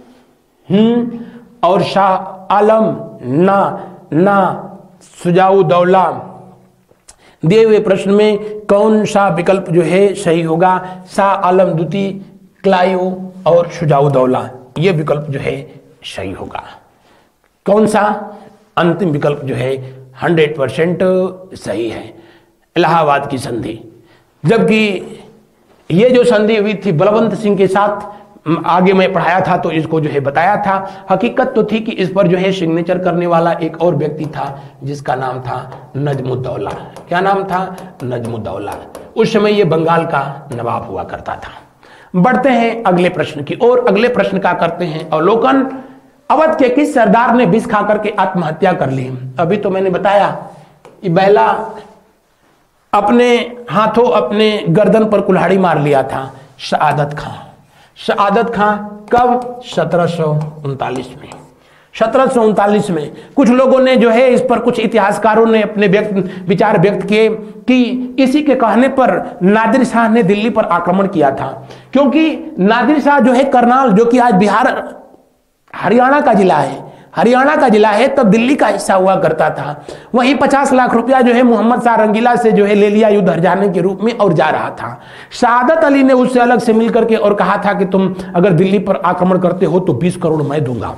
और शाह आलम ना शुजाउद्दौला। दिए हुए प्रश्न में कौन सा विकल्प जो है सही होगा? शाह आलम द्वितीय, क्लायू और शुजाउद्दौला, ये विकल्प जो है सही होगा। कौन सा? अंतिम विकल्प जो है 100% सही है, इलाहाबाद की संधि। जबकि ये जो संधि हुई थी बलवंत सिंह के साथ, आगे मैं पढ़ाया था तो इसको जो है बताया था। हकीकत तो थी कि इस पर जो है सिग्नेचर करने वाला एक और व्यक्ति था जिसका नाम था नजमुद्दौला। क्या नाम था? नजमुद्दौला। उस समय ये बंगाल का नवाब हुआ करता था। बढ़ते हैं अगले प्रश्न की ओर। अगले प्रश्न का करते हैं अवलोकन। अवध के किस सरदार ने विष खाकर के आत्महत्या कर ली? अभी तो मैंने बताया कि बेला अपने हाथों अपने गर्दन पर कुल्हाड़ी मार लिया था शहादत खां। शहादत खां कब? 1739 में। 1739 में कुछ लोगों ने जो है, इस पर कुछ इतिहासकारों ने अपने विचार व्यक्त किए कि इसी के कहने पर नादिर शाह ने दिल्ली पर आक्रमण किया था, क्योंकि नादिर शाह जो है करनाल, जो कि आज बिहार हरियाणा का जिला है, हरियाणा का जिला है, तब दिल्ली का हिस्सा हुआ करता था। वहीं 50 लाख रुपया जो है मोहम्मद शाह रंगीला से जो है ले लिया युद्ध हर्जाने के रूप में और जा रहा था। शहादत अली ने उससे अलग से मिलकर के और कहा था कि तुम अगर दिल्ली पर आक्रमण करते हो तो 20 करोड़ मैं दूंगा,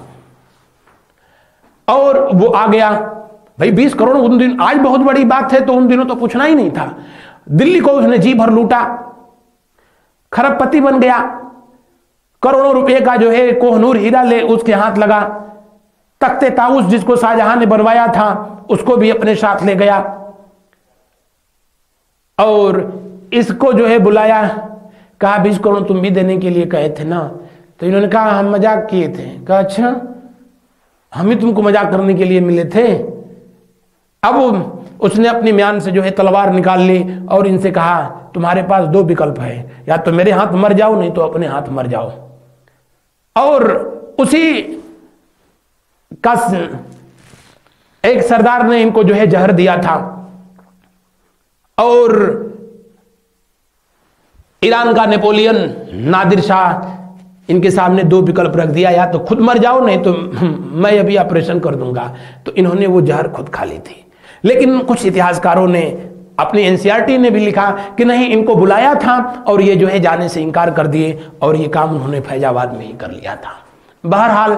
और वो आ गया। भाई 20 करोड़ उन दिन आज बहुत बड़ी बात है, तो उन दिनों तो पूछना ही नहीं था। दिल्ली को उसने जी भर लूटा, खरबपति बन गया, करोड़ों रुपए का जो है कोहनूर हीरा ले उसके हाथ लगा, तख्ते ताऊस जिसको शाहजहां ने बनवाया था उसको भी अपने साथ ले गया, और इसको जो है बुलाया, कहा 20 करोड़ तुम भी देने के लिए कहे थे ना? तो इन्होंने कहा हम मजाक किए थे। कहा अच्छा, हम ही तुमको मजाक करने के लिए मिले थे। अब उसने अपनी म्यान से जो है तलवार निकाल ली और इनसे कहा तुम्हारे पास 2 विकल्प है, या तो मेरे हाथ मर जाओ, नहीं तो अपने हाथ मर जाओ। और उसी का एक सरदार ने इनको जो है जहर दिया था, और ईरान का नेपोलियन नादिर शाह इनके सामने 2 विकल्प रख दिया, या तो खुद मर जाओ, नहीं तो मैं अभी ऑपरेशन कर दूंगा। तो इन्होंने वो जहर खुद खा ली थी। लेकिन कुछ इतिहासकारों ने, अपनी एनसीईआरटी ने भी लिखा कि नहीं, इनको बुलाया था और ये जो है जाने से इनकार कर दिए, और ये काम उन्होंने फैजाबाद में ही कर लिया था। बहरहाल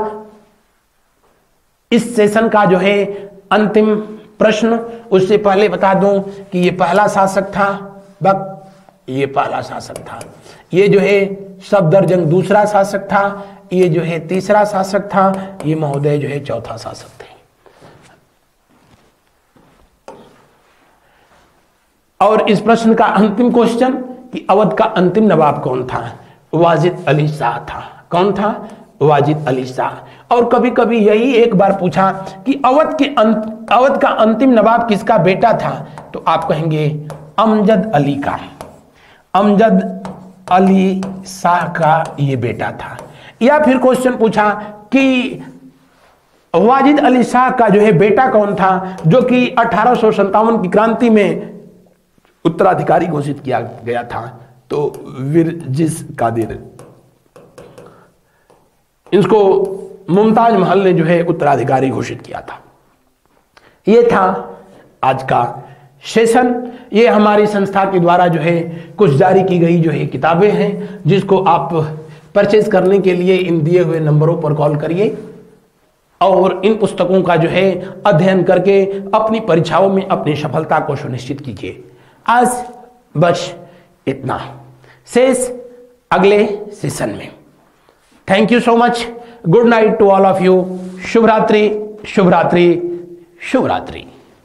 इस सेशन का जो है अंतिम प्रश्न, उससे पहले बता दूं कि ये पहला शासक था ये पहला शासक था, ये जो है सफदरजंग दूसरा शासक था, ये जो है तीसरा शासक था, ये महोदय जो है चौथा शासक थे। और इस प्रश्न का अंतिम क्वेश्चन कि अवध का अंतिम नवाब कौन था? वाजिद अली शाह था। कौन था? वाजिद अली शाह। और कभी कभी यही एक बार पूछा कि अवध का अंतिम नवाब किसका बेटा था? तो आप कहेंगे अमजद अली का, अमजद अली शाह का ये बेटा था। या फिर क्वेश्चन पूछा कि वाजिद अली शाह का जो है बेटा कौन था, जो कि 1857 की क्रांति में उत्तराधिकारी घोषित किया गया था? तो विरजिस कादिर, इसको मुमताज महल ने जो है उत्तराधिकारी घोषित किया था। ये था आज का सेशन। ये हमारी संस्था के द्वारा जो है कुछ जारी की गई जो है किताबें हैं, जिसको आप परचेज करने के लिए इन दिए हुए नंबरों पर कॉल करिए और इन पुस्तकों का जो है अध्ययन करके अपनी परीक्षाओं में अपनी सफलता को सुनिश्चित कीजिए। आज बस इतना, शेष अगले सेशन में। Thank you so much. Good night to all of you. शुभ रात्रि, शुभ रात्रि, शुभ रात्रि।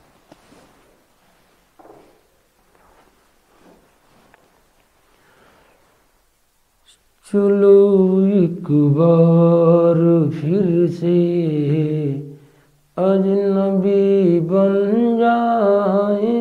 चलो एक बार फिर से अजनबी बन जाए।